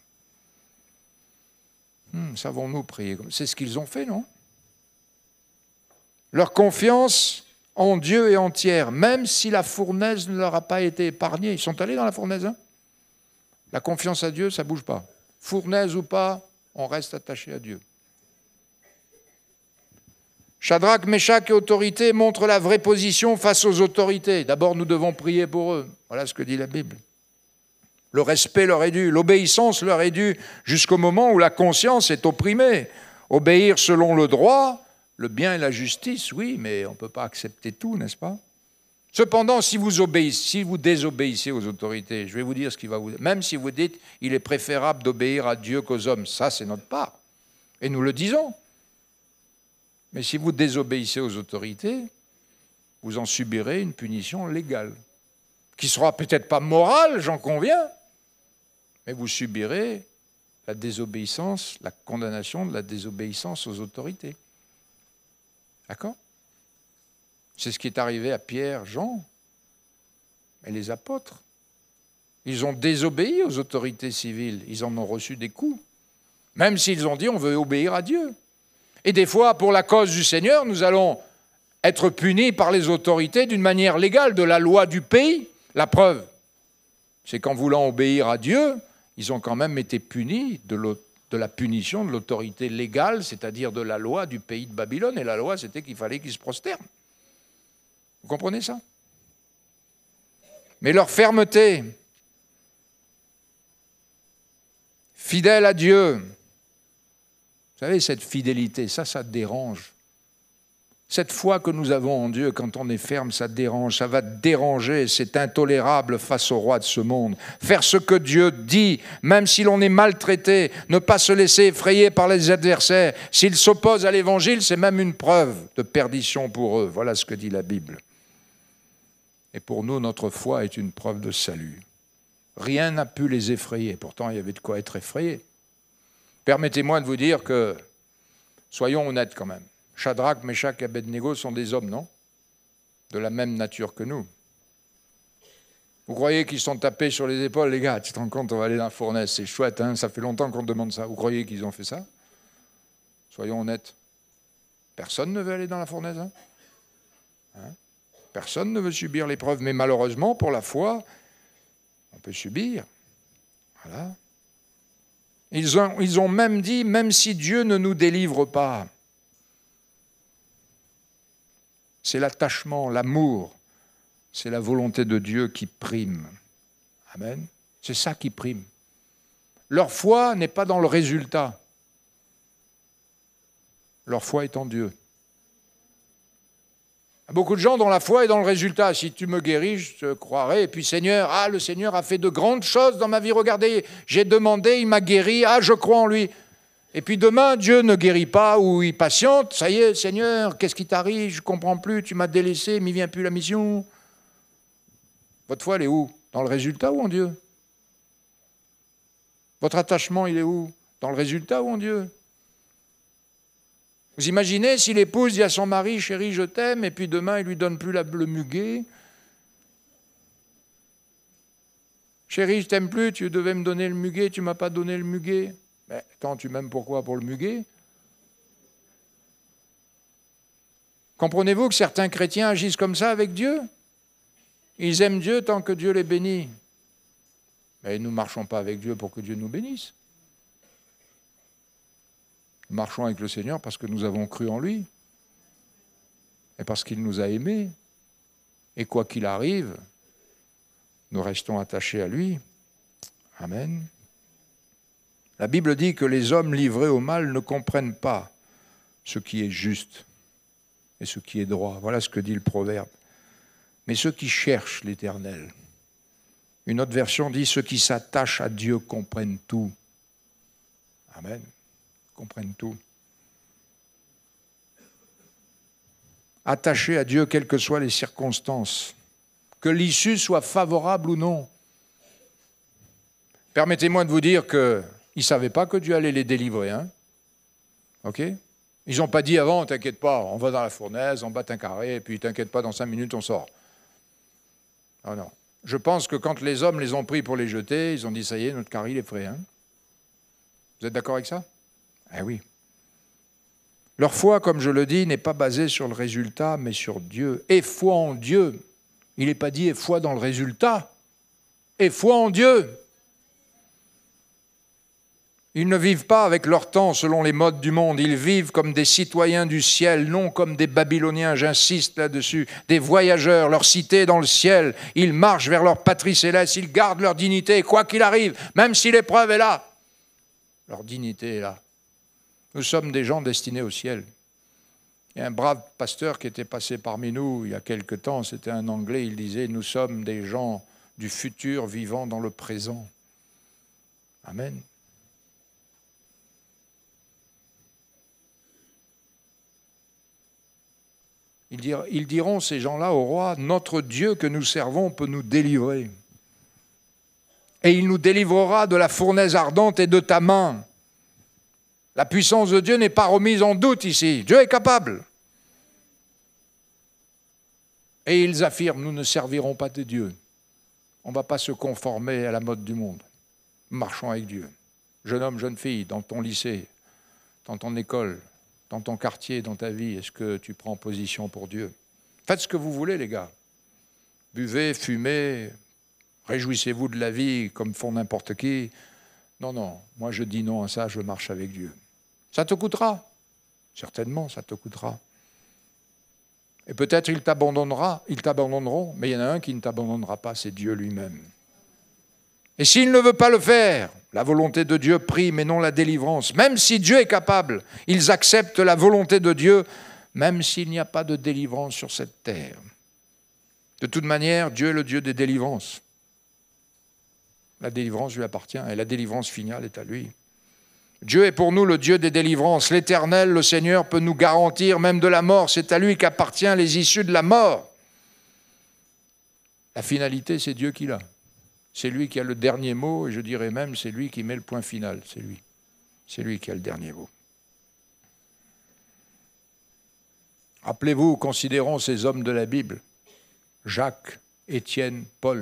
Savons-nous prier comme c'est ce qu'ils ont fait, non? Leur confiance en Dieu est entière, même si la fournaise ne leur a pas été épargnée. Ils sont allés dans la fournaise, hein? La confiance à Dieu, ça ne bouge pas. Fournaise ou pas, on reste attaché à Dieu. Shadrach, Meshach et autorité montrent la vraie position face aux autorités. D'abord, nous devons prier pour eux. Voilà ce que dit la Bible. Le respect leur est dû, l'obéissance leur est due jusqu'au moment où la conscience est opprimée. Obéir selon le droit, le bien et la justice, oui, mais on ne peut pas accepter tout, n'est-ce pas? Cependant, si vous désobéissez aux autorités, je vais vous dire ce qui va vous dire. Même si vous dites il est préférable d'obéir à Dieu qu'aux hommes, ça c'est notre part. Et nous le disons. Mais si vous désobéissez aux autorités, vous en subirez une punition légale, qui sera peut-être pas morale, j'en conviens, mais vous subirez la désobéissance, la condamnation de la désobéissance aux autorités. D'accord ? C'est ce qui est arrivé à Pierre, Jean et les apôtres. Ils ont désobéi aux autorités civiles, ils en ont reçu des coups, même s'ils ont dit on veut obéir à Dieu. Et des fois, pour la cause du Seigneur, nous allons être punis par les autorités d'une manière légale, de la loi du pays. La preuve, c'est qu'en voulant obéir à Dieu, ils ont quand même été punis de la punition de l'autorité légale, c'est-à-dire de la loi du pays de Babylone. Et la loi, c'était qu'il fallait qu'ils se prosternent. Vous comprenez ça? Mais leur fermeté, fidèle à Dieu, vous savez, cette fidélité, ça dérange. Cette foi que nous avons en Dieu, quand on est ferme, ça dérange, ça va déranger, c'est intolérable face au roi de ce monde. Faire ce que Dieu dit, même si l'on est maltraité, ne pas se laisser effrayer par les adversaires. S'ils s'opposent à l'évangile, c'est même une preuve de perdition pour eux. Voilà ce que dit la Bible. Et pour nous, notre foi est une preuve de salut. Rien n'a pu les effrayer, pourtant il y avait de quoi être effrayé. Permettez-moi de vous dire que, soyons honnêtes quand même, Shadrach, Meshach et Abednego sont des hommes, non? De la même nature que nous. Vous croyez qu'ils sont tapés sur les épaules, les gars, tu te rends compte, on va aller dans la fournaise, c'est chouette, hein, ça fait longtemps qu'on demande ça. Vous croyez qu'ils ont fait ça? Soyons honnêtes. Personne ne veut aller dans la fournaise, hein? Personne ne veut subir l'épreuve, mais malheureusement, pour la foi, on peut subir. Voilà. Ils ont même dit, même si Dieu ne nous délivre pas, c'est l'attachement, l'amour, c'est la volonté de Dieu qui prime. Amen. C'est ça qui prime. Leur foi n'est pas dans le résultat. Leur foi est en Dieu. Beaucoup de gens dont la foi est dans le résultat. Si tu me guéris, je te croirai. Et puis Seigneur, le Seigneur a fait de grandes choses dans ma vie. Regardez, j'ai demandé, il m'a guéri. Je crois en lui. Et puis demain, Dieu ne guérit pas ou il patiente. Ça y est, Seigneur, qu'est-ce qui t'arrive? Je ne comprends plus, tu m'as délaissé, il ne m'y vient plus la mission. Votre foi, elle est où? Dans le résultat ou en Dieu? Votre attachement, il est où? Dans le résultat ou en Dieu? Vous imaginez si l'épouse dit à son mari, chérie, je t'aime, et puis demain, il ne lui donne plus le muguet. Chérie, je t'aime plus, tu devais me donner le muguet, tu ne m'as pas donné le muguet. Mais attends, tu m'aimes pourquoi? Pour le muguet? Comprenez-vous que certains chrétiens agissent comme ça avec Dieu? Ils aiment Dieu tant que Dieu les bénit. Mais nous ne marchons pas avec Dieu pour que Dieu nous bénisse. Nous marchons avec le Seigneur parce que nous avons cru en lui et parce qu'il nous a aimés. Et quoi qu'il arrive, nous restons attachés à lui. Amen. La Bible dit que les hommes livrés au mal ne comprennent pas ce qui est juste et ce qui est droit. Voilà ce que dit le proverbe. Mais ceux qui cherchent l'Éternel, une autre version dit, ceux qui s'attachent à Dieu comprennent tout. Amen. Comprennent tout. Attachés à Dieu, quelles que soient les circonstances, que l'issue soit favorable ou non. Permettez-moi de vous dire qu'ils ne savaient pas que Dieu allait les délivrer. Hein? Ok? Ils n'ont pas dit avant, t'inquiète pas, on va dans la fournaise, on bat un carré, et puis t'inquiète pas, dans 5 minutes, on sort. Non, non. Je pense que quand les hommes les ont pris pour les jeter, ils ont dit, ça y est, notre carré, il est prêt. Hein? Vous êtes d'accord avec ça? Eh oui. Leur foi, comme je le dis, n'est pas basée sur le résultat, mais sur Dieu. Et foi en Dieu. Il n'est pas dit et foi dans le résultat. Et foi en Dieu. Ils ne vivent pas avec leur temps selon les modes du monde. Ils vivent comme des citoyens du ciel, non comme des Babyloniens, j'insiste là-dessus, des voyageurs, leur cité dans le ciel. Ils marchent vers leur patrie céleste, ils gardent leur dignité, quoi qu'il arrive, même si l'épreuve est là. Leur dignité est là. Nous sommes des gens destinés au ciel. Il y a un brave pasteur qui était passé parmi nous il y a quelque temps, c'était un Anglais, il disait « Nous sommes des gens du futur vivant dans le présent. » Amen. Ils diront, ces gens-là, au roi, « Notre Dieu que nous servons peut nous délivrer. Et il nous délivrera de la fournaise ardente et de ta main. » La puissance de Dieu n'est pas remise en doute ici. Dieu est capable. Et ils affirment, nous ne servirons pas de Dieu. On ne va pas se conformer à la mode du monde. Marchons avec Dieu. Jeune homme, jeune fille, dans ton lycée, dans ton école, dans ton quartier, dans ta vie, est-ce que tu prends position pour Dieu? Faites ce que vous voulez, les gars. Buvez, fumez, réjouissez-vous de la vie comme font n'importe qui. Non, non, moi je dis non à ça, je marche avec Dieu. Ça te coûtera. Certainement, ça te coûtera. Et peut-être ils t'abandonneront, mais il y en a un qui ne t'abandonnera pas, c'est Dieu lui-même. Et s'il ne veut pas le faire, la volonté de Dieu prime et non la délivrance. Même si Dieu est capable, ils acceptent la volonté de Dieu, même s'il n'y a pas de délivrance sur cette terre. De toute manière, Dieu est le Dieu des délivrances. La délivrance lui appartient et la délivrance finale est à lui. Dieu est pour nous le Dieu des délivrances. L'Éternel, le Seigneur, peut nous garantir même de la mort. C'est à lui qu'appartient les issues de la mort. La finalité, c'est Dieu qui l'a. C'est lui qui a le dernier mot, et je dirais même, c'est lui qui met le point final. C'est lui. C'est lui qui a le dernier mot. Rappelez-vous, considérons ces hommes de la Bible. Jacques, Étienne, Paul.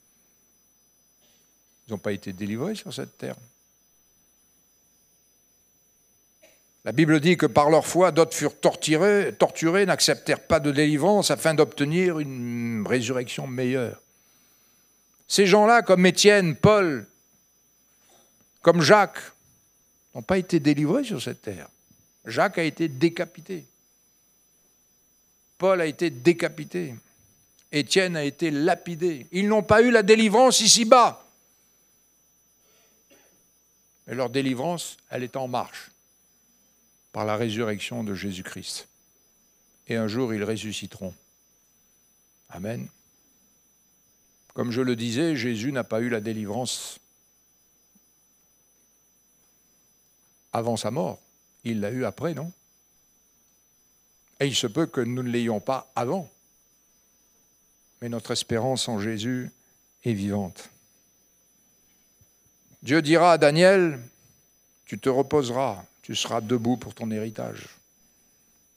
Ils n'ont pas été délivrés sur cette terre. La Bible dit que par leur foi, d'autres furent torturés, n'acceptèrent pas de délivrance afin d'obtenir une résurrection meilleure. Ces gens-là, comme Étienne, Paul, comme Jacques, n'ont pas été délivrés sur cette terre. Jacques a été décapité. Paul a été décapité. Étienne a été lapidé. Ils n'ont pas eu la délivrance ici-bas. Mais leur délivrance, elle est en marche par la résurrection de Jésus-Christ. Et un jour, ils ressusciteront. Amen. Comme je le disais, Jésus n'a pas eu la délivrance avant sa mort. Il l'a eu après, non? Et il se peut que nous ne l'ayons pas avant. Mais notre espérance en Jésus est vivante. Dieu dira à Daniel, tu te reposeras, tu seras debout pour ton héritage.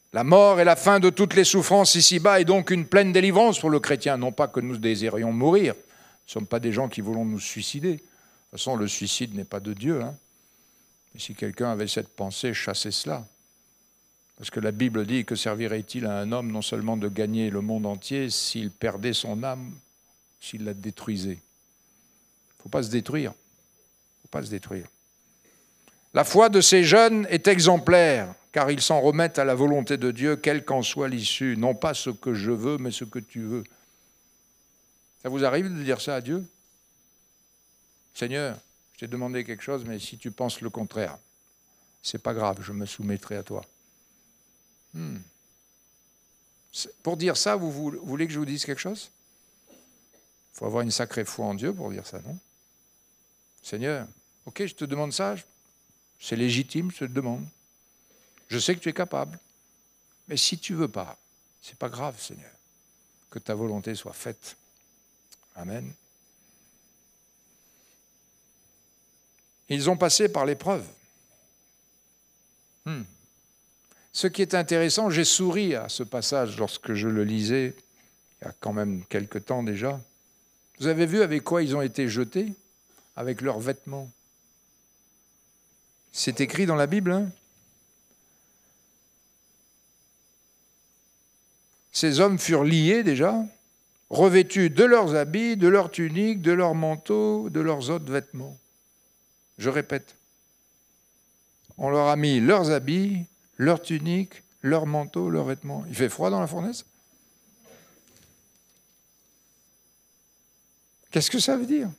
La mort est la fin de toutes les souffrances ici-bas et donc une pleine délivrance pour le chrétien. Non pas que nous désirions mourir, nous ne sommes pas des gens qui voulons nous suicider. De toute façon, le suicide n'est pas de Dieu. Et si quelqu'un avait cette pensée, chassez cela. Parce que la Bible dit que servirait-il à un homme non seulement de gagner le monde entier s'il perdait son âme, s'il la détruisait. Il ne faut pas se détruire. Il ne faut pas se détruire. La foi de ces jeunes est exemplaire, car ils s'en remettent à la volonté de Dieu, quelle qu'en soit l'issue. Non pas ce que je veux, mais ce que tu veux. Ça vous arrive de dire ça à Dieu? Seigneur, je t'ai demandé quelque chose, mais si tu penses le contraire, c'est pas grave, je me soumettrai à toi. Pour dire ça, vous voulez que je vous dise quelque chose? Il faut avoir une sacrée foi en Dieu pour dire ça, non? Seigneur, ok, je te demande ça, c'est légitime, je te le demande. Je sais que tu es capable, mais si tu ne veux pas, c'est pas grave, Seigneur, que ta volonté soit faite. Amen. Ils ont passé par l'épreuve. Ce qui est intéressant, j'ai souri à ce passage lorsque je le lisais, il y a quand même quelque temps déjà. Vous avez vu avec quoi ils ont été jetés? Avec leurs vêtements. C'est écrit dans la Bible, Ces hommes furent liés déjà, revêtus de leurs habits, de leurs tuniques, de leurs manteaux, de leurs autres vêtements. Je répète, on leur a mis leurs habits, leurs tuniques, leurs manteaux, leurs vêtements. Il fait froid dans la fournaise? Qu'est-ce que ça veut dire?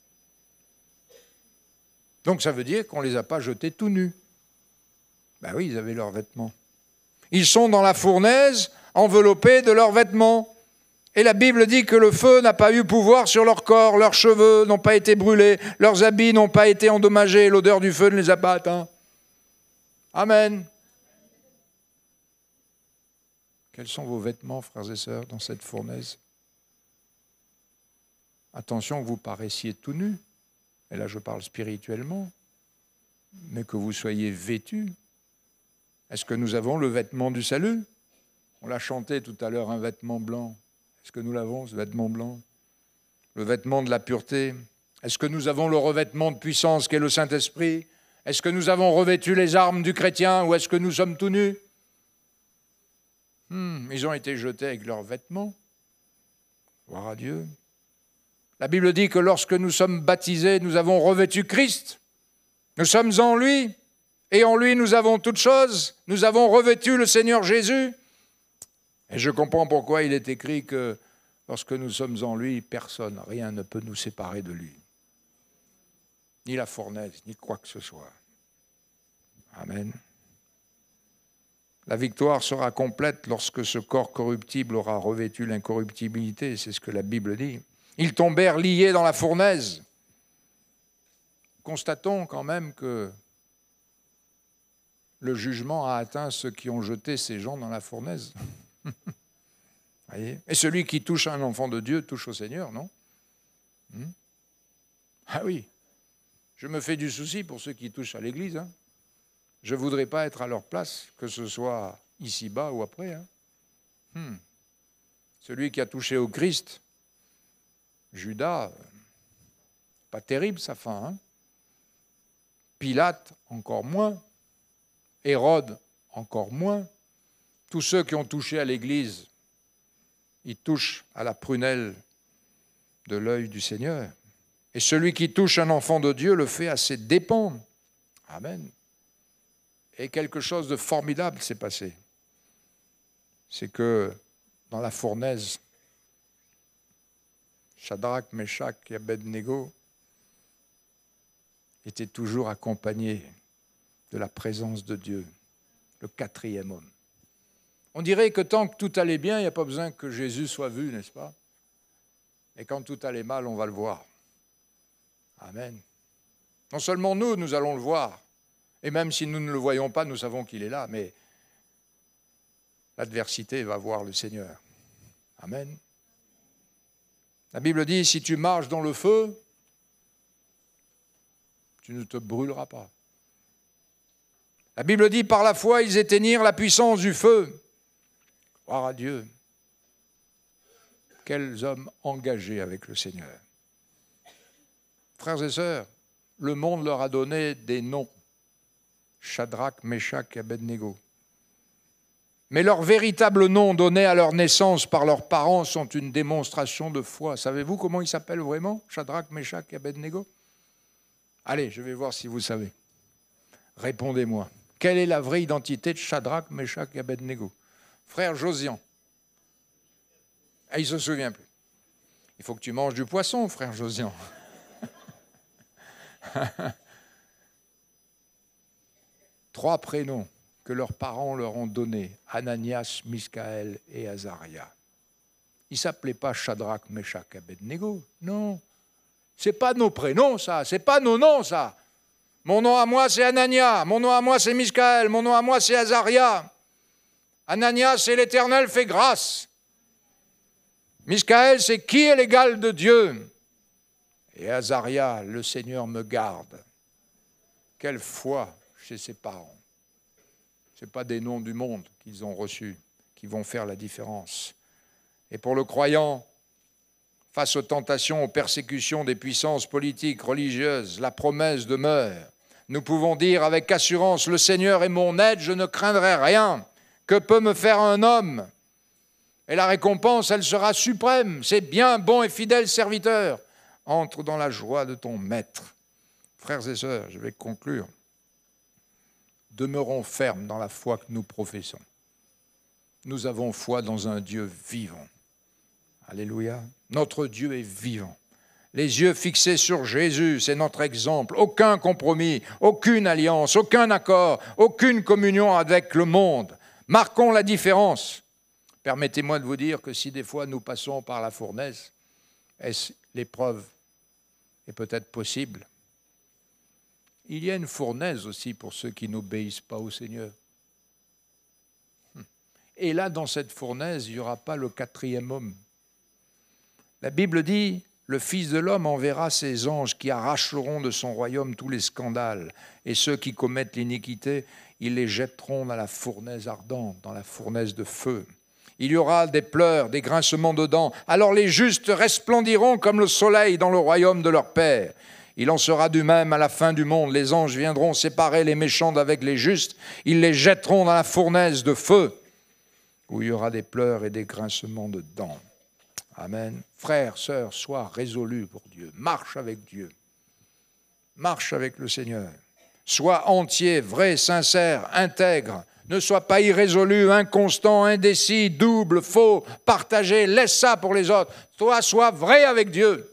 Donc ça veut dire qu'on ne les a pas jetés tout nus. Ben oui, ils avaient leurs vêtements. Ils sont dans la fournaise, enveloppés de leurs vêtements. Et la Bible dit que le feu n'a pas eu pouvoir sur leur corps, leurs cheveux n'ont pas été brûlés, leurs habits n'ont pas été endommagés, l'odeur du feu ne les a pas atteints. Amen. Quels sont vos vêtements, frères et sœurs, dans cette fournaise? Attention que vous paraissiez tout nus, et là je parle spirituellement, mais que vous soyez vêtus. Est-ce que nous avons le vêtement du salut? On l'a chanté tout à l'heure, un vêtement blanc. Est-ce que nous l'avons, ce vêtement blanc? Le vêtement de la pureté. Est-ce que nous avons le revêtement de puissance qu'est le Saint-Esprit? Est-ce que nous avons revêtu les armes du chrétien ou est-ce que nous sommes tout nus? Ils ont été jetés avec leurs vêtements. Gloire à Dieu. La Bible dit que lorsque nous sommes baptisés, nous avons revêtu Christ. Nous sommes en lui. Et en lui, nous avons toutes choses. Nous avons revêtu le Seigneur Jésus. Et je comprends pourquoi il est écrit que lorsque nous sommes en lui, personne, rien ne peut nous séparer de lui. Ni la fournaise, ni quoi que ce soit. Amen. La victoire sera complète lorsque ce corps corruptible aura revêtu l'incorruptibilité, c'est ce que la Bible dit. Ils tombèrent liés dans la fournaise. Constatons quand même que le jugement a atteint ceux qui ont jeté ces gens dans la fournaise. Voyez? Et celui qui touche un enfant de Dieu touche au Seigneur, non? Ah oui, je me fais du souci pour ceux qui touchent à l'Église. Je ne voudrais pas être à leur place, que ce soit ici-bas ou après. Celui qui a touché au Christ, Judas, pas terrible sa fin. Pilate, encore moins. Hérode, encore moins. Tous ceux qui ont touché à l'Église, ils touchent à la prunelle de l'œil du Seigneur. Et celui qui touche un enfant de Dieu le fait à ses dépens. Amen. Et quelque chose de formidable s'est passé. C'est que dans la fournaise, Shadrach, Meshach et Abednego étaient toujours accompagnés de la présence de Dieu, le quatrième homme. On dirait que tant que tout allait bien, il n'y a pas besoin que Jésus soit vu, n'est-ce pas? Et quand tout allait mal, on va le voir. Amen. Non seulement nous, nous allons le voir, et même si nous ne le voyons pas, nous savons qu'il est là, mais l'adversité va voir le Seigneur. Amen. La Bible dit, si tu marches dans le feu, tu ne te brûleras pas. La Bible dit, par la foi, ils éteignirent la puissance du feu. Gloire à Dieu. Quels hommes engagés avec le Seigneur. Frères et sœurs, le monde leur a donné des noms. Shadrach, Meshach et Abednego. Mais leurs véritables noms donnés à leur naissance par leurs parents sont une démonstration de foi. Savez-vous comment ils s'appellent vraiment, Shadrach, Meshach et Abednego? Allez, je vais voir si vous savez. Répondez-moi. Quelle est la vraie identité de Shadrach, Meshach et Abednego? Frère Josian. Ah, il ne se souvient plus. Il faut que tu manges du poisson, frère Josian. Trois prénoms que leurs parents leur ont donnés, Ananias, Misaël et Azaria. Ils ne s'appelaient pas Shadrach, Meshach, Abednego, non. Ce n'est pas nos prénoms, ça, ce n'est pas nos noms, ça. Mon nom à moi, c'est Ananias, mon nom à moi, c'est Misaël, mon nom à moi, c'est Azaria. Ananias, c'est l'Éternel fait grâce. Misaël, c'est qui est l'égal de Dieu. Et Azaria, le Seigneur me garde. Quelle foi chez ses parents. Ce n'est pas des noms du monde qu'ils ont reçus qui vont faire la différence. Et pour le croyant, face aux tentations, aux persécutions des puissances politiques, religieuses, la promesse demeure. Nous pouvons dire avec assurance, le Seigneur est mon aide, je ne craindrai rien. Que peut me faire un homme? Et la récompense, elle sera suprême. C'est bien, bon et fidèle serviteur. Entre dans la joie de ton maître. Frères et sœurs, je vais conclure. Demeurons fermes dans la foi que nous professons. Nous avons foi dans un Dieu vivant. Alléluia. Notre Dieu est vivant. Les yeux fixés sur Jésus, c'est notre exemple. Aucun compromis, aucune alliance, aucun accord, aucune communion avec le monde. Marquons la différence. Permettez-moi de vous dire que si des fois nous passons par la fournaise, l'épreuve est peut-être possible. Il y a une fournaise aussi pour ceux qui n'obéissent pas au Seigneur. Et là, dans cette fournaise, il n'y aura pas le quatrième homme. La Bible dit, le Fils de l'homme enverra ses anges qui arracheront de son royaume tous les scandales. Et ceux qui commettent l'iniquité, ils les jetteront dans la fournaise ardente, dans la fournaise de feu. Il y aura des pleurs, des grincements de dents. Alors les justes resplendiront comme le soleil dans le royaume de leur Père. Il en sera du même à la fin du monde. Les anges viendront séparer les méchants d'avec les justes. Ils les jetteront dans la fournaise de feu, où il y aura des pleurs et des grincements de dents. Amen. Frères, sœurs, sois résolus pour Dieu. Marche avec Dieu. Marche avec le Seigneur. Sois entier, vrai, sincère, intègre. Ne sois pas irrésolu, inconstant, indécis, double, faux, partagé. Laisse ça pour les autres. Toi, sois vrai avec Dieu.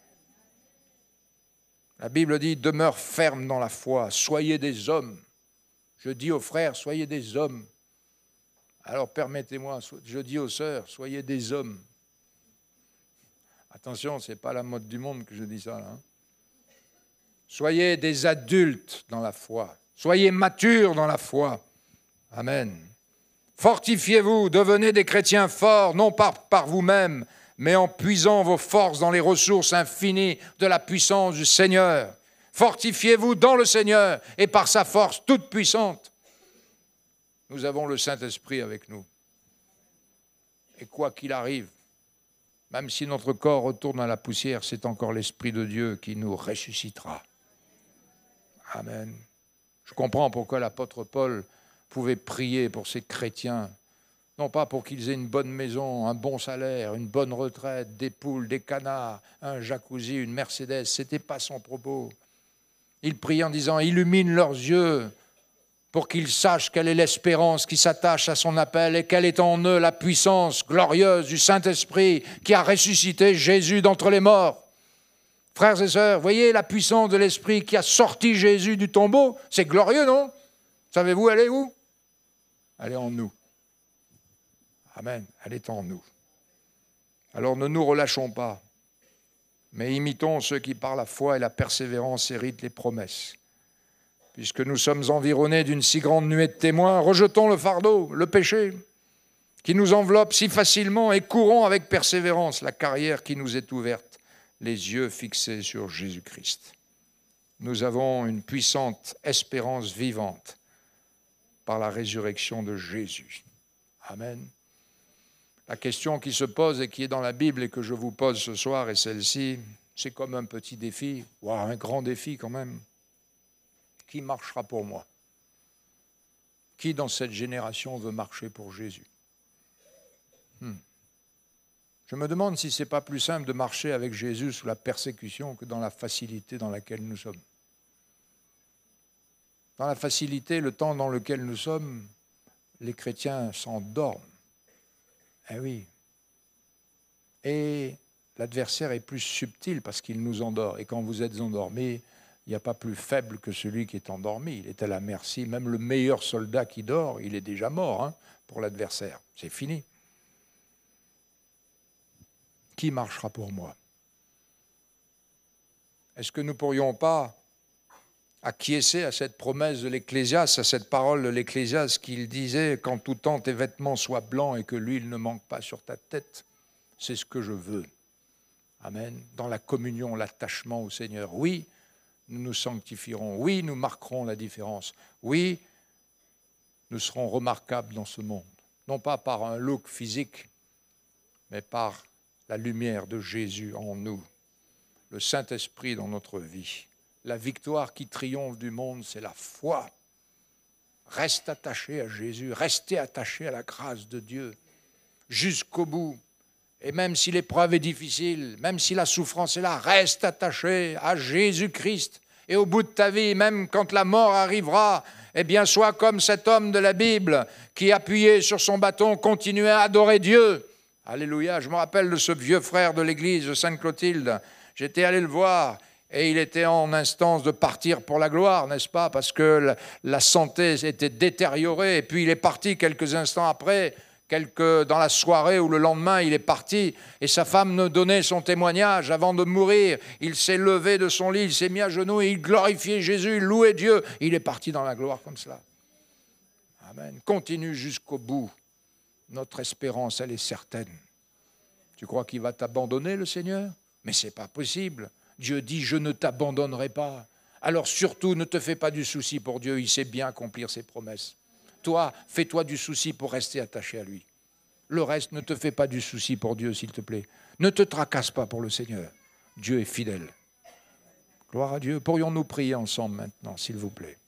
La Bible dit, demeure ferme dans la foi, soyez des hommes. Je dis aux frères, soyez des hommes. Alors permettez-moi, je dis aux sœurs, soyez des hommes. Attention, ce n'est pas la mode du monde que je dis ça, là, hein. Soyez des adultes dans la foi. Soyez matures dans la foi. Amen. Fortifiez-vous, devenez des chrétiens forts, non pas par vous-même, mais en puisant vos forces dans les ressources infinies de la puissance du Seigneur. Fortifiez-vous dans le Seigneur et par sa force toute puissante. Nous avons le Saint-Esprit avec nous. Et quoi qu'il arrive, même si notre corps retourne à la poussière, c'est encore l'Esprit de Dieu qui nous ressuscitera. Amen. Je comprends pourquoi l'apôtre Paul pouvait prier pour ces chrétiens, non pas pour qu'ils aient une bonne maison, un bon salaire, une bonne retraite, des poules, des canards, un jacuzzi, une Mercedes, ce n'était pas son propos. Il priait en disant, illumine leurs yeux pour qu'ils sachent quelle est l'espérance qui s'attache à son appel et quelle est en eux la puissance glorieuse du Saint-Esprit qui a ressuscité Jésus d'entre les morts. Frères et sœurs, voyez la puissance de l'Esprit qui a sorti Jésus du tombeau, c'est glorieux, non? Savez-vous, elle est où? Elle est en nous. Amen, elle est en nous. Alors ne nous relâchons pas, mais imitons ceux qui par la foi et la persévérance héritent les promesses. Puisque nous sommes environnés d'une si grande nuée de témoins, rejetons le fardeau, le péché, qui nous enveloppe si facilement et courons avec persévérance la carrière qui nous est ouverte, les yeux fixés sur Jésus-Christ. Nous avons une puissante espérance vivante par la résurrection de Jésus. Amen. La question qui se pose et qui est dans la Bible et que je vous pose ce soir est celle-ci. C'est comme un petit défi, voire un grand défi quand même. Qui marchera pour moi? Qui dans cette génération veut marcher pour Jésus? Je me demande si ce n'est pas plus simple de marcher avec Jésus sous la persécution que dans la facilité dans laquelle nous sommes. Dans la facilité, le temps dans lequel nous sommes, les chrétiens s'endorment. Eh oui. Et l'adversaire est plus subtil parce qu'il nous endort. Et quand vous êtes endormi, il n'y a pas plus faible que celui qui est endormi. Il est à la merci. Même le meilleur soldat qui dort, il est déjà mort pour l'adversaire. C'est fini. Qui marchera pour moi? Est-ce que nous ne pourrions pas acquiescer à cette promesse de l'Ecclésiaste, à cette parole de l'Ecclésiaste qu'il disait « Qu'en tout temps tes vêtements soient blancs et que l'huile ne manque pas sur ta tête, c'est ce que je veux. » Amen. Dans la communion, l'attachement au Seigneur. Oui, nous nous sanctifierons. Oui, nous marquerons la différence. Oui, nous serons remarquables dans ce monde. Non pas par un look physique, mais par la lumière de Jésus en nous, le Saint-Esprit dans notre vie. La victoire qui triomphe du monde, c'est la foi. Reste attaché à Jésus, restez attaché à la grâce de Dieu jusqu'au bout. Et même si l'épreuve est difficile, même si la souffrance est là, reste attaché à Jésus-Christ. Et au bout de ta vie, même quand la mort arrivera, eh bien, sois comme cet homme de la Bible qui, appuyé sur son bâton, continuait à adorer Dieu. Alléluia, je me rappelle de ce vieux frère de l'église de Sainte-Clotilde. J'étais allé le voir et il était en instance de partir pour la gloire, n'est-ce pas? Parce que la santé était détériorée et puis il est parti quelques instants après, dans la soirée ou le lendemain, il est parti et sa femme nous donnait son témoignage avant de mourir. Il s'est levé de son lit, il s'est mis à genoux et il glorifiait Jésus, il louait Dieu. Il est parti dans la gloire comme cela. Amen. Continue jusqu'au bout. Notre espérance, elle est certaine. Tu crois qu'il va t'abandonner, le Seigneur? Mais ce n'est pas possible. Dieu dit, je ne t'abandonnerai pas. Alors surtout, ne te fais pas du souci pour Dieu, il sait bien accomplir ses promesses. Toi, fais-toi du souci pour rester attaché à lui. Le reste, ne te fais pas du souci pour Dieu, s'il te plaît. Ne te tracasse pas pour le Seigneur. Dieu est fidèle. Gloire à Dieu. Pourrions-nous prier ensemble maintenant, s'il vous plaît?